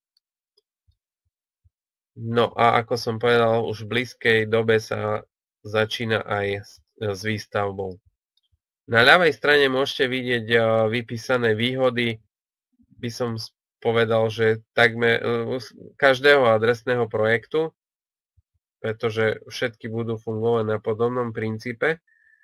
No a ako som povedal, už v blízkej dobe sa začína aj s výstavbou. Na ľavej strane môžete vidieť vypísané výhody, by som povedal, že takmer každého adresného projektu, pretože všetky budú fungovať na podobnom princípe.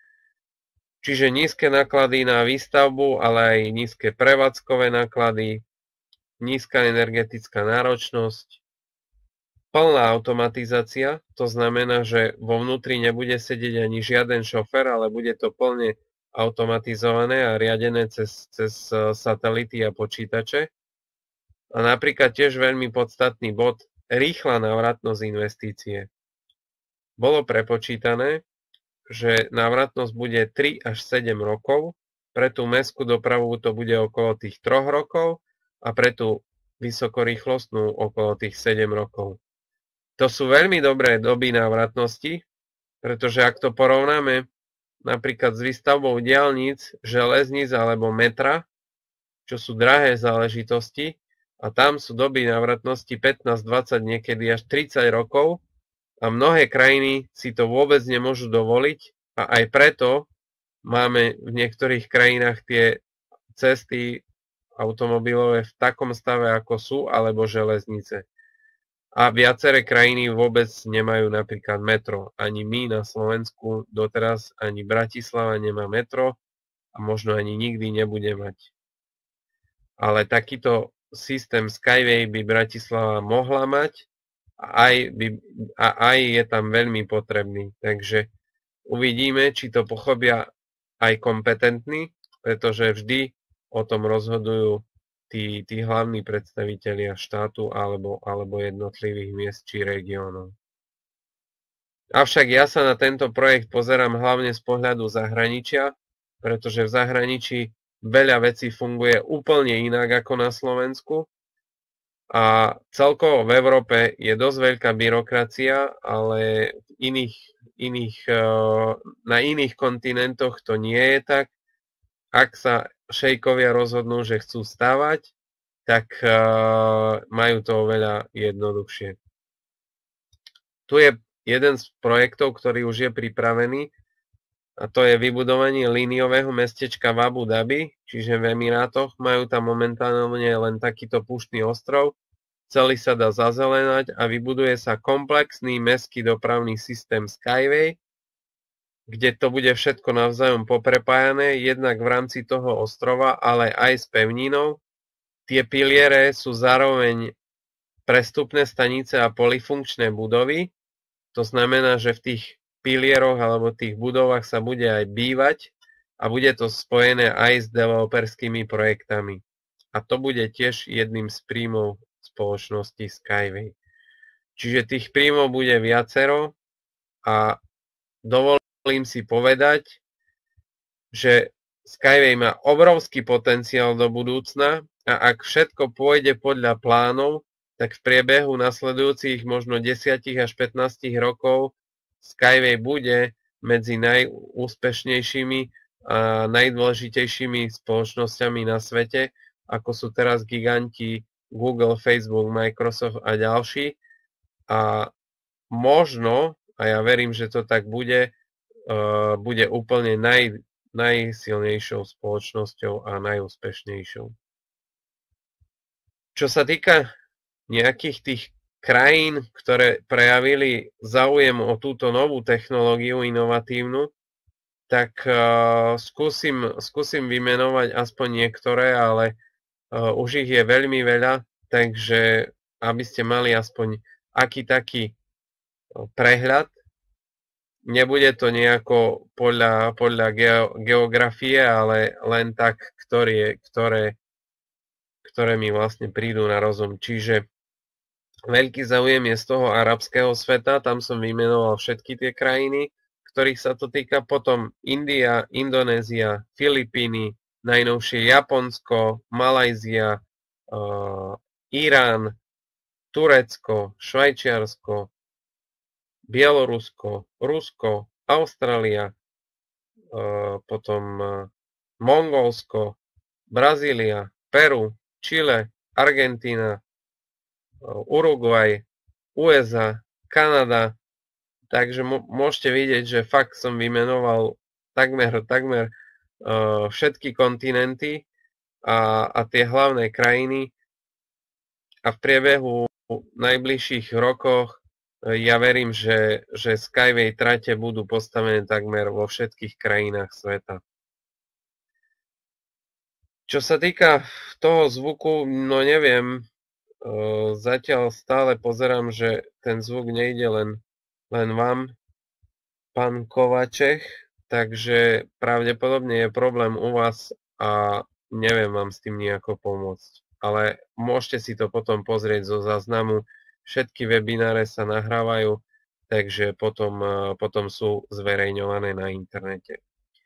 Čiže nízke náklady na výstavbu, ale aj nízke prevádzkové náklady, nízka energetická náročnosť, plná automatizácia, to znamená, že vo vnútri nebude sedieť ani žiaden šofér, ale bude to plne automatizované a riadené cez, cez satelity a počítače. A napríklad tiež veľmi podstatný bod, rýchla návratnosť investície. Bolo prepočítané, že návratnosť bude tri až sedem rokov, pre tú mestskú dopravu to bude okolo tých troch rokov a pre tú vysokorýchlostnú okolo tých sedem rokov. To sú veľmi dobré doby návratnosti, pretože ak to porovnáme napríklad s výstavbou diaľnic, železníc alebo metra, čo sú drahé záležitosti, a tam sú doby návratnosti pätnásť, dvadsať, niekedy až tridsať rokov, a mnohé krajiny si to vôbec nemôžu dovoliť a aj preto máme v niektorých krajinách tie cesty automobilové v takom stave, ako sú, alebo železnice. A viaceré krajiny vôbec nemajú napríklad metro. Ani my na Slovensku doteraz, ani Bratislava nemá metro a možno ani nikdy nebude mať. Ale takýto systém Skyway by Bratislava mohla mať, a aj, by, a aj je tam veľmi potrebný. Takže uvidíme, či to pochopia aj kompetentní, pretože vždy o tom rozhodujú tí, tí hlavní predstavitelia štátu alebo, alebo jednotlivých miest či regiónov. Avšak ja sa na tento projekt pozerám hlavne z pohľadu zahraničia, pretože v zahraničí veľa vecí funguje úplne inak ako na Slovensku. A celkovo v Európe je dosť veľká byrokracia, ale v iných, iných, na iných kontinentoch to nie je tak. Ak sa šejkovia rozhodnú, že chcú stavať, tak majú to oveľa jednoduchšie. Tu je jeden z projektov, ktorý už je pripravený, a to je vybudovanie líniového mestečka v Abu Dhabi, čiže v Emirátoch. Majú tam momentálne len takýto púštny ostrov, celý sa dá zazelenať a vybuduje sa komplexný mestský dopravný systém Skyway, kde to bude všetko navzájom poprepájané, jednak v rámci toho ostrova, ale aj s pevninou. Tie piliere sú zároveň prestupné stanice a polyfunkčné budovy. To znamená, že v tých pilieroch alebo tých budovách sa bude aj bývať a bude to spojené aj s developerskými projektami. A to bude tiež jedným z príjmov spoločnosti Skyway. Čiže tých príjmov bude viacero a dovolím si povedať, že Skyway má obrovský potenciál do budúcna a ak všetko pôjde podľa plánov, tak v priebehu nasledujúcich možno desať až pätnásť rokov Skyway bude medzi najúspešnejšími a najdôležitejšími spoločnosťami na svete, ako sú teraz giganti Google, Facebook, Microsoft a ďalší. A možno, a ja verím, že to tak bude, bude úplne naj, najsilnejšou spoločnosťou a najúspešnejšou. Čo sa týka nejakých tých krajín, ktoré prejavili záujem o túto novú technológiu inovatívnu, tak uh, skúsim, skúsim vymenovať aspoň niektoré, ale uh, už ich je veľmi veľa, takže aby ste mali aspoň aký taký prehľad. Nebude to nejako podľa, podľa geografie, ale len tak, ktoré, ktoré, ktoré mi vlastne prídu na rozum. Čiže veľký záujem je z toho arabského sveta, tam som vymenoval všetky tie krajiny, ktorých sa to týka. Potom India, Indonézia, Filipíny, najnovšie Japonsko, Malajzia, uh, Irán, Turecko, Švajčiarsko, Bielorusko, Rusko, Austrália, uh, potom uh, Mongolsko, Brazília, Peru, Čile, Argentína, Uruguay, ú es á, Kanada, takže môžete vidieť, že fakt som vymenoval takmer, takmer uh, všetky kontinenty a, a tie hlavné krajiny a v priebehu najbližších rokoch uh, ja verím, že, že Skyway trate budú postavené takmer vo všetkých krajinách sveta. Čo sa týka toho zvuku, no neviem, zatiaľ stále pozerám, že ten zvuk nejde len, len vám, pán Kovačech, takže pravdepodobne je problém u vás a neviem vám s tým nejako pomôcť. Ale môžete si to potom pozrieť zo záznamu. Všetky webináre sa nahrávajú, takže potom, potom sú zverejňované na internete.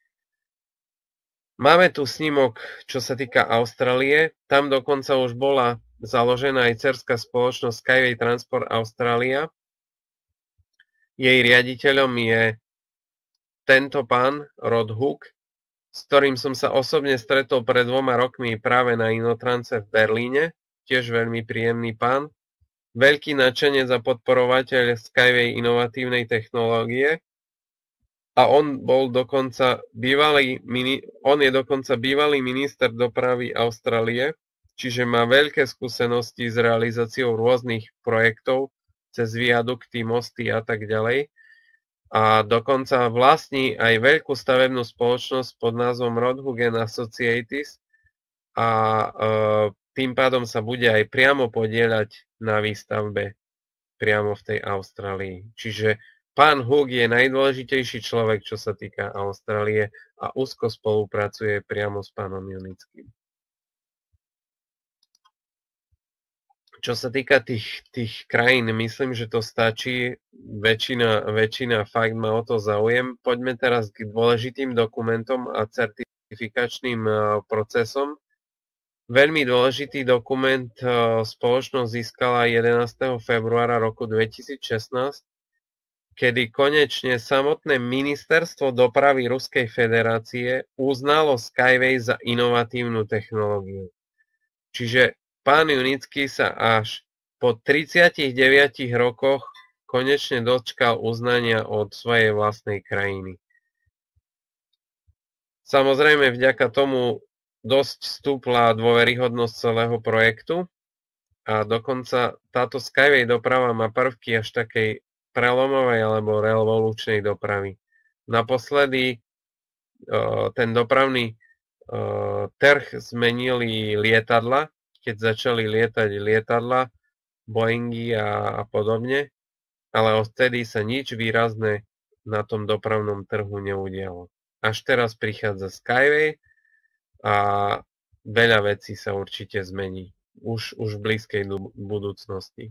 Máme tu snímok, čo sa týka Austrálie. Tam dokonca už bola založená aj dcerská spoločnosť Skyway Transport Australia. Jej riaditeľom je tento pán, Rod Hook, s ktorým som sa osobne stretol pred dvoma rokmi práve na Inotrance v Berlíne. Tiež veľmi príjemný pán. Veľký nadšenec a podporovateľ Skyway inovatívnej technológie. A on bol dokonca bývalý, on je dokonca bývalý minister dopravy Austrálie, čiže má veľké skúsenosti s realizáciou rôznych projektov cez viadukty, mosty a tak ďalej. A dokonca vlastní aj veľkú stavebnú spoločnosť pod názvom Rodhugen Associates a e, tým pádom sa bude aj priamo podieľať na výstavbe priamo v tej Austrálii. Čiže pán Hook je najdôležitejší človek, čo sa týka Austrálie a úzko spolupracuje priamo s pánom Junickým. čo sa týka tých, tých krajín, myslím, že to stačí. Väčšina, väčšina fakt má o to záujem. Poďme teraz k dôležitým dokumentom a certifikačným procesom. Veľmi dôležitý dokument spoločnosť získala jedenásteho februára roku dvetisícšestnásť, kedy konečne samotné ministerstvo dopravy Ruskej federácie uznalo Skyway za inovatívnu technológiu. Čiže pán Junický sa až po tridsiatich deviatich rokoch konečne dočkal uznania od svojej vlastnej krajiny. Samozrejme, vďaka tomu dosť stúpla dôveryhodnosť celého projektu a dokonca táto Skyway doprava má prvky až takej prelomovej alebo revolučnej dopravy. Naposledy ten dopravný trh zmenili lietadla, keď začali lietať lietadla, Boeingy a, a podobne, ale odtedy sa nič výrazné na tom dopravnom trhu neudialo. Až teraz prichádza Skyway a veľa vecí sa určite zmení. Už, už v blízkej budúcnosti.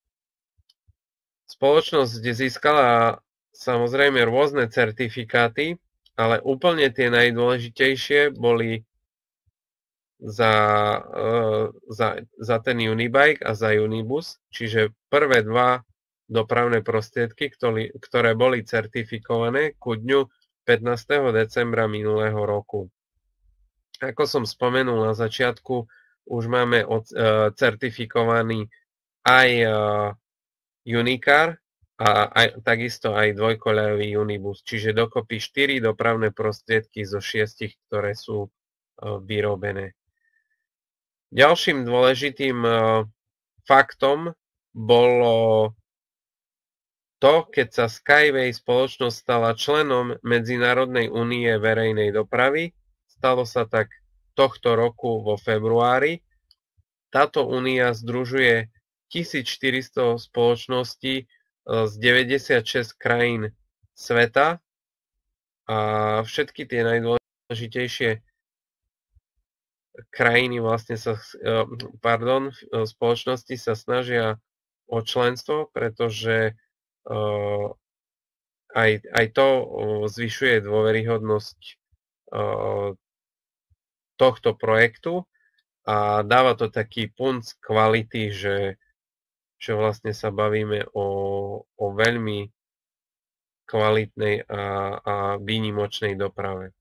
Spoločnosť získala samozrejme rôzne certifikáty, ale úplne tie najdôležitejšie boli za, za, za ten Unibike a za Unibus, čiže prvé dva dopravné prostriedky, ktoré, ktoré boli certifikované ku dňu pätnásteho decembra minulého roku. Ako som spomenul na začiatku, už máme od, uh, certifikovaný aj uh, Unicar a aj, takisto aj dvojkoľajový Unibus, čiže dokopy štyri dopravné prostriedky zo šiestich, ktoré sú uh, vyrobené. Ďalším dôležitým uh, faktom bolo to, keď sa Skyway spoločnosť stala členom Medzinárodnej únie verejnej dopravy. Stalo sa tak tohto roku vo februári. Táto únia združuje tisícštyristo spoločností z deväťdesiatšesť krajín sveta a všetky tie najdôležitejšie krajiny vlastne sa, pardon, spoločnosti sa snažia o členstvo, pretože uh, aj, aj to zvyšuje dôveryhodnosť uh, tohto projektu a dáva to taký punc kvality, že, že vlastne sa bavíme o, o veľmi kvalitnej a, a výnimočnej doprave.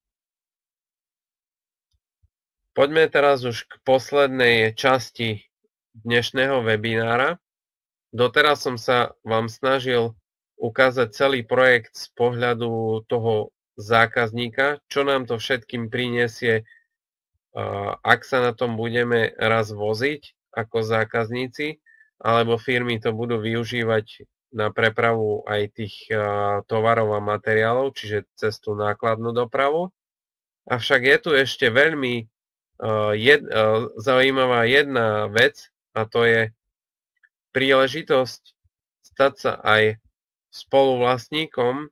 Poďme teraz už k poslednej časti dnešného webinára. Doteraz som sa vám snažil ukázať celý projekt z pohľadu toho zákazníka, čo nám to všetkým prinesie, ak sa na tom budeme raz voziť ako zákazníci, alebo firmy to budú využívať na prepravu aj tých tovarov a materiálov, čiže cez tú nákladnú dopravu. Avšak je tu ešte veľmi Jed, zaujímavá jedna vec a to je príležitosť stať sa aj spoluvlastníkom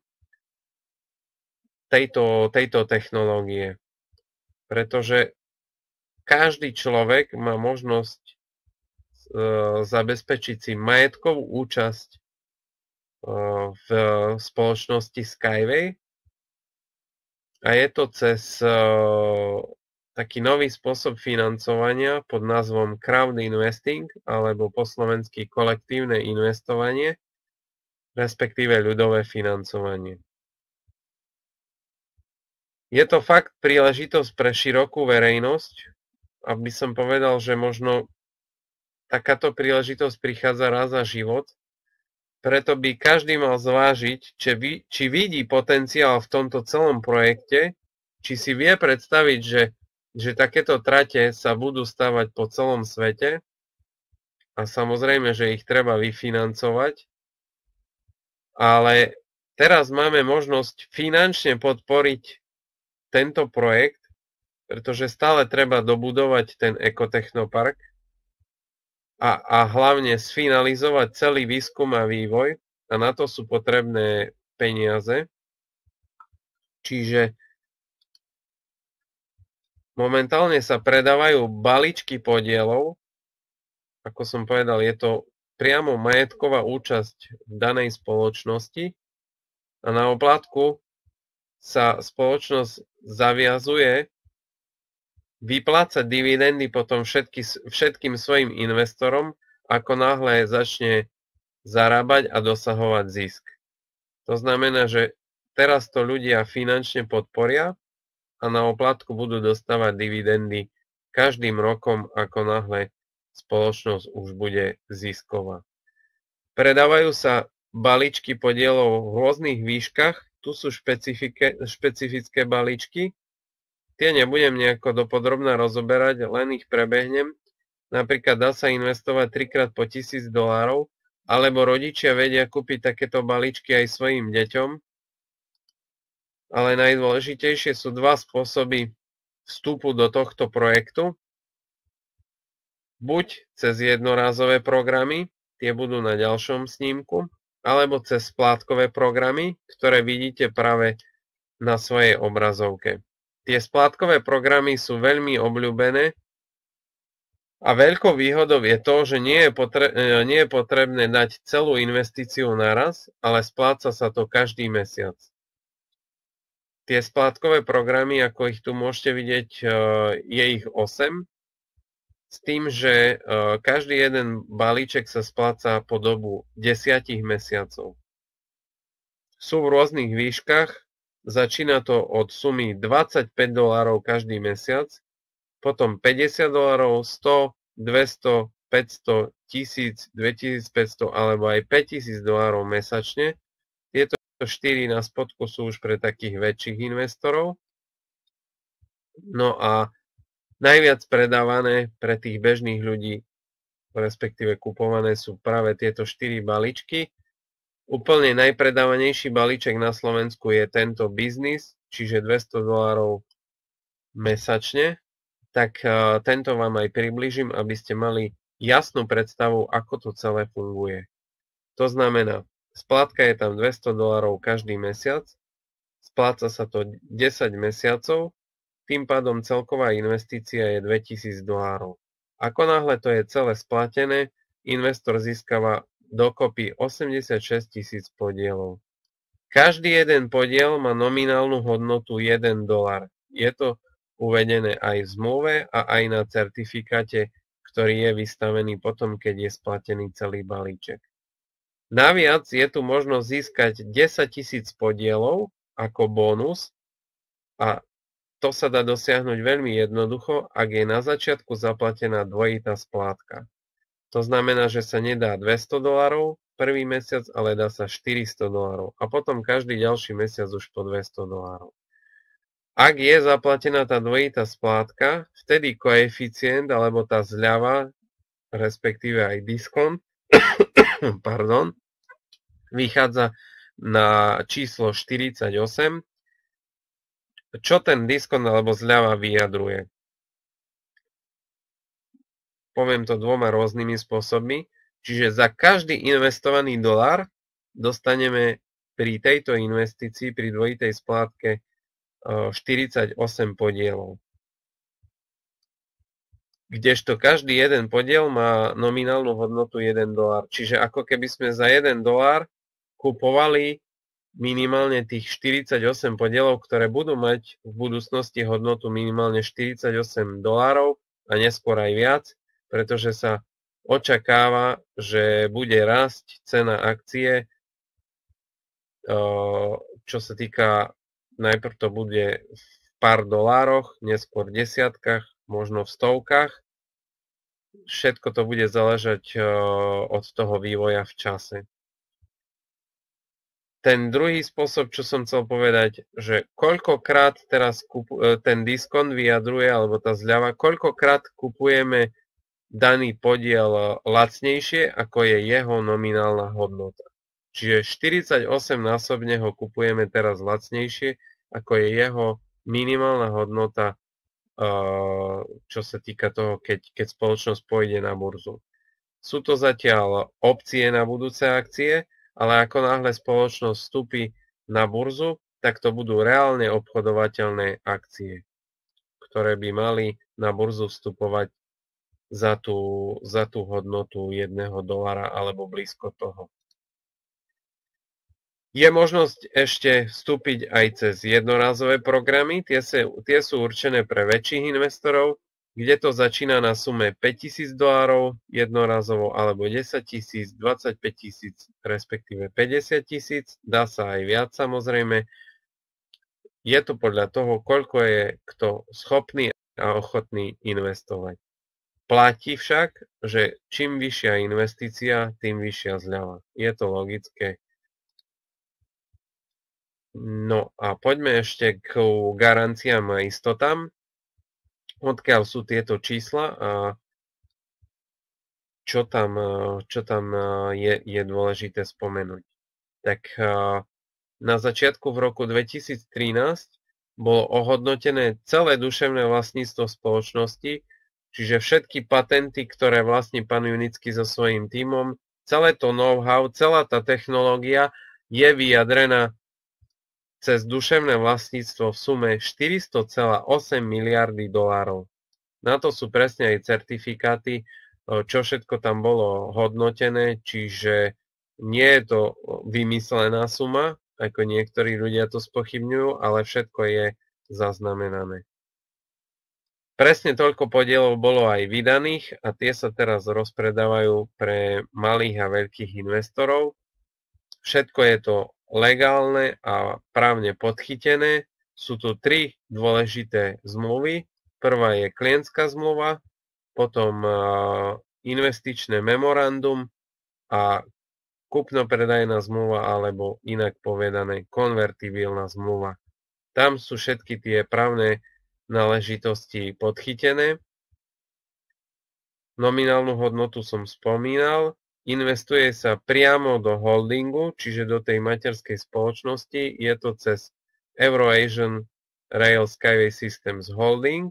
tejto, tejto technológie. Pretože každý človek má možnosť e, zabezpečiť si majetkovú účasť e, v spoločnosti Skyway a je to cez e, taký nový spôsob financovania pod názvom crowd investing, alebo po slovensky kolektívne investovanie, respektíve ľudové financovanie. Je to fakt príležitosť pre širokú verejnosť, aby som povedal, že možno takáto príležitosť prichádza raz za život, preto by každý mal zvážiť, či, ví, či vidí potenciál v tomto celom projekte, či si vie predstaviť, že že takéto trate sa budú stavať po celom svete a samozrejme, že ich treba vyfinancovať, ale teraz máme možnosť finančne podporiť tento projekt, pretože stále treba dobudovať ten ekotechnopark a, a hlavne sfinalizovať celý výskum a vývoj a na to sú potrebné peniaze. Čiže momentálne sa predávajú balíčky podielov ako som povedal, je to priamo majetková účasť v danej spoločnosti a na oplátku sa spoločnosť zaviazuje vyplácať dividendy potom všetky, všetkým svojim investorom, ako náhle začne zarábať a dosahovať zisk. To znamená, že teraz to ľudia finančne podporia a na oplátku budú dostávať dividendy každým rokom, ako náhle spoločnosť už bude zisková. Predávajú sa balíčky podielov v rôznych výškach. Tu sú špecifické balíčky. Tie nebudem nejako dopodrobne rozoberať, len ich prebehnem. Napríklad dá sa investovať trikrát po tisíc dolárov, alebo rodičia vedia kúpiť takéto balíčky aj svojim deťom. Ale najdôležitejšie sú dva spôsoby vstupu do tohto projektu. Buď cez jednorázové programy, tie budú na ďalšom snímku, alebo cez splátkové programy, ktoré vidíte práve na svojej obrazovke. Tie splátkové programy sú veľmi obľúbené a veľkou výhodou je to, že nie je, potre- nie je potrebné dať celú investíciu naraz, ale spláca sa to každý mesiac. Tie splátkové programy, ako ich tu môžete vidieť, je ich osem. S tým, že každý jeden balíček sa spláca po dobu desať mesiacov. Sú v rôznych výškach, začína to od sumy dvadsaťpäť dolárov každý mesiac, potom päťdesiat dolárov, sto, dvesto, päťsto, tisíc, dvetisícpäťsto alebo aj päťtisíc dolárov mesačne. Tieto štyri na spodku sú už pre takých väčších investorov. No a najviac predávané pre tých bežných ľudí, respektíve kupované, sú práve tieto štyri balíčky. Úplne najpredávanejší balíček na Slovensku je tento biznis, čiže dvesto dolárov mesačne. Tak uh, tento vám aj približím, aby ste mali jasnú predstavu, ako to celé funguje. To znamená, splátka je tam dvesto dolárov každý mesiac, spláca sa to desať mesiacov, tým pádom celková investícia je dvetisíc dolárov. Ako náhle to je celé splatené, investor získava dokopy osemdesiatšesť tisíc podielov. Každý jeden podiel má nominálnu hodnotu jeden dolár. Je to uvedené aj v zmluve a aj na certifikáte, ktorý je vystavený potom, keď je splatený celý balíček. Naviac je tu možnosť získať desaťtisíc podielov ako bonus a to sa dá dosiahnuť veľmi jednoducho, ak je na začiatku zaplatená dvojitá splátka. To znamená, že sa nedá dvesto dolárov prvý mesiac, ale dá sa štyristo dolárov a potom každý ďalší mesiac už po dvesto dolárov. Ak je zaplatená tá dvojitá splátka, vtedy koeficient alebo tá zľava, respektíve aj diskont, pardon, vychádza na číslo štyridsaťosem. Čo ten diskont alebo zľava vyjadruje? Poviem to dvoma rôznymi spôsobmi. Čiže za každý investovaný dolár dostaneme pri tejto investícii, pri dvojitej splátke štyridsaťosem podielov. Kdežto každý jeden podiel má nominálnu hodnotu jeden dolár. Čiže ako keby sme za jeden dolár kupovali minimálne tých štyridsaťosem podielov, ktoré budú mať v budúcnosti hodnotu minimálne štyridsaťosem dolárov a neskôr aj viac, pretože sa očakáva, že bude rásť cena akcie, čo sa týka, najprv to bude v pár dolároch, neskôr v desiatkách, možno v stovkách. Všetko to bude záležať od toho vývoja v čase. Ten druhý spôsob, čo som chcel povedať, že koľkokrát teraz kupu, ten diskont vyjadruje, alebo tá zľava, koľkokrát kupujeme daný podiel lacnejšie, ako je jeho nominálna hodnota. Čiže štyridsaťosem násobne ho kupujeme teraz lacnejšie, ako je jeho minimálna hodnota, čo sa týka toho, keď, keď spoločnosť pôjde na burzu. Sú to zatiaľ opcie na budúce akcie, ale ako náhle spoločnosť vstúpi na burzu, tak to budú reálne obchodovateľné akcie, ktoré by mali na burzu vstupovať za tú, za tú hodnotu jedného dolára alebo blízko toho. Je možnosť ešte vstúpiť aj cez jednorázové programy, tie, sa, tie sú určené pre väčších investorov, kde to začína na sume päťtisíc dolárov jednorazovo alebo desaťtisíc, dvadsaťpäť tisíc, respektíve päťdesiat tisíc, dá sa aj viac samozrejme. Je to podľa toho, koľko je kto schopný a ochotný investovať. Platí však, že čím vyššia investícia, tým vyššia zľava. Je to logické. No a poďme ešte k garanciám a istotám. Odkiaľ sú tieto čísla a čo tam, čo tam je, je dôležité spomenúť. Tak na začiatku v roku dvetisíctrinásť bolo ohodnotené celé duševné vlastníctvo spoločnosti, čiže všetky patenty, ktoré vlastní pán Junický so svojím tímom, celé to know-how, celá tá technológia je vyjadrená cez duševné vlastníctvo v sume štyristo celá osem miliardy dolárov. Na to sú presne aj certifikáty, čo všetko tam bolo hodnotené, čiže nie je to vymyslená suma, ako niektorí ľudia to spochybňujú, ale všetko je zaznamenané. Presne toľko podielov bolo aj vydaných a tie sa teraz rozpredávajú pre malých a veľkých investorov. Všetko je to legálne a právne podchytené. Sú tu tri dôležité zmluvy. Prvá je klientská zmluva, potom investičné memorandum a kúpno-predajná zmluva, alebo inak povedané konvertibilná zmluva. Tam sú všetky tie právne náležitosti podchytené. Nominálnu hodnotu som spomínal. Investuje sa priamo do holdingu, čiže do tej materskej spoločnosti. Je to cez Euro-Asian Rail Skyway Systems Holding.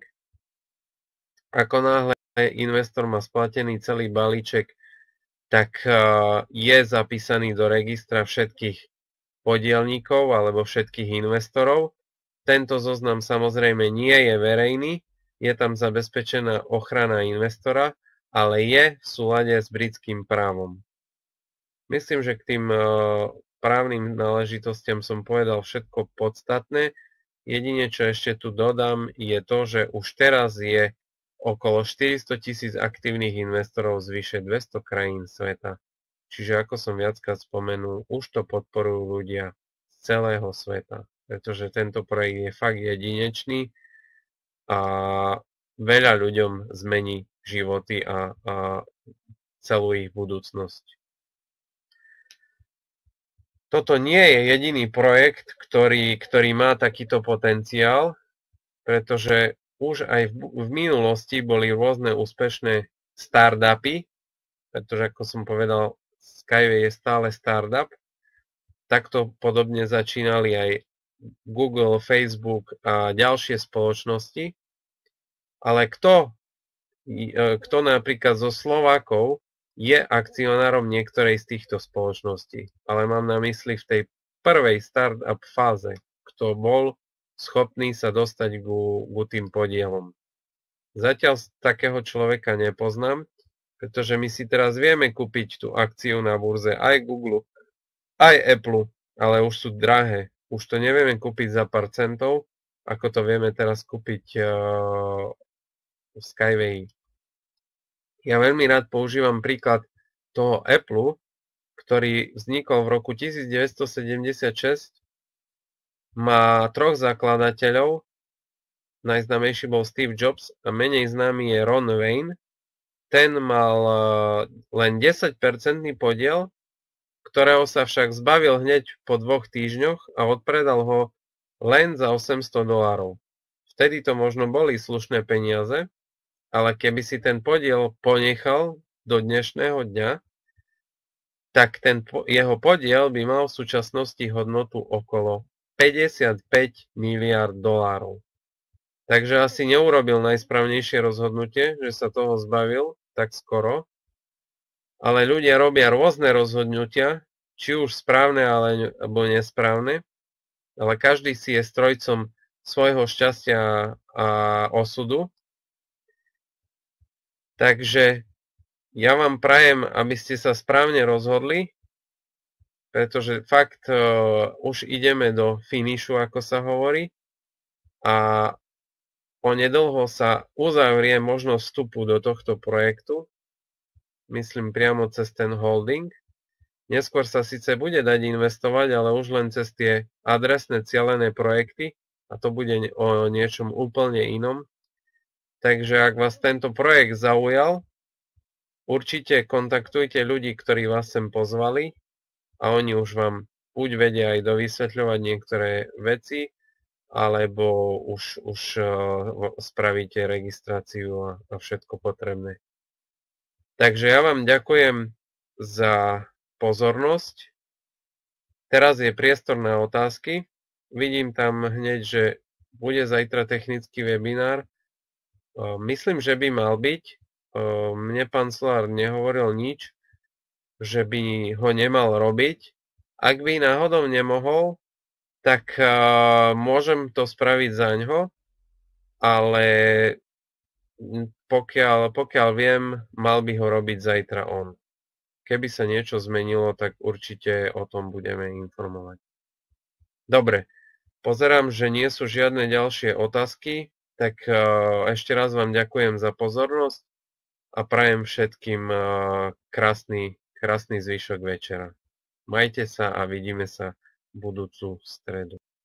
Ako náhle investor má splatený celý balíček, tak je zapísaný do registra všetkých podielníkov alebo všetkých investorov. Tento zoznam samozrejme nie je verejný, je tam zabezpečená ochrana investora, ale je v súlade s britským právom. Myslím, že k tým právnym náležitostiam som povedal všetko podstatné. Jedine, čo ešte tu dodám, je to, že už teraz je okolo štyristo tisíc aktívnych investorov z vyše dvesto krajín sveta. Čiže ako som viackrát spomenul, už to podporujú ľudia z celého sveta, pretože tento projekt je fakt jedinečný a veľa ľuďom zmení životy a, a celú ich budúcnosť. Toto nie je jediný projekt, ktorý, ktorý má takýto potenciál, pretože už aj v, v minulosti boli rôzne úspešné startupy, pretože ako som povedal, Skyway je stále startup. Takto podobne začínali aj Google, Facebook a ďalšie spoločnosti. Ale kto, kto napríklad zo Slovákov je akcionárom niektorej z týchto spoločností? Ale mám na mysli v tej prvej startup fáze, kto bol schopný sa dostať ku, ku tým podielom. Zatiaľ takého človeka nepoznám, pretože my si teraz vieme kúpiť tú akciu na burze aj Google, aj Apple, ale už sú drahé. Už to nevieme kúpiť za pár centov, ako to vieme teraz kúpiť uh, v Skyway. Ja veľmi rád používam príklad toho Apple, ktorý vznikol v roku devätnásťsedemdesiatšesť. Má troch zakladateľov. Najznámejší bol Steve Jobs a menej známy je Ron Wayne. Ten mal len desať percent podiel, ktorého sa však zbavil hneď po dvoch týždňoch a odpredal ho len za osemsto dolárov. Vtedy to možno boli slušné peniaze, ale keby si ten podiel ponechal do dnešného dňa, tak ten jeho podiel by mal v súčasnosti hodnotu okolo päťdesiatpäť miliárd dolárov. Takže asi neurobil najsprávnejšie rozhodnutie, že sa toho zbavil tak skoro. Ale ľudia robia rôzne rozhodnutia, či už správne alebo nesprávne, ale každý si je strojcom svojho šťastia a osudu. Takže ja vám prajem, aby ste sa správne rozhodli, pretože fakt uh, už ideme do finišu, ako sa hovorí, a onedlho sa uzavrie možnosť vstupu do tohto projektu, myslím priamo cez ten holding. Neskôr sa síce bude dať investovať, ale už len cez tie adresné cielené projekty a to bude o niečom úplne inom. Takže ak vás tento projekt zaujal, určite kontaktujte ľudí, ktorí vás sem pozvali a oni už vám buď vedia aj dovysvetľovať niektoré veci, alebo už, už spravíte registráciu a, a všetko potrebné. Takže ja vám ďakujem za pozornosť. Teraz je priestor na otázky. Vidím tam hneď, že bude zajtra technický webinár. Myslím, že by mal byť. Mne pán Solár nehovoril nič, že by ho nemal robiť. Ak by náhodou nemohol, tak môžem to spraviť zaňho, ale pokiaľ, pokiaľ viem, mal by ho robiť zajtra on. Keby sa niečo zmenilo, tak určite o tom budeme informovať. Dobre, pozerám, že nie sú žiadne ďalšie otázky, tak ešte raz vám ďakujem za pozornosť a prajem všetkým krásny, krásny zvyšok večera. Majte sa a vidíme sa v budúcu stredu.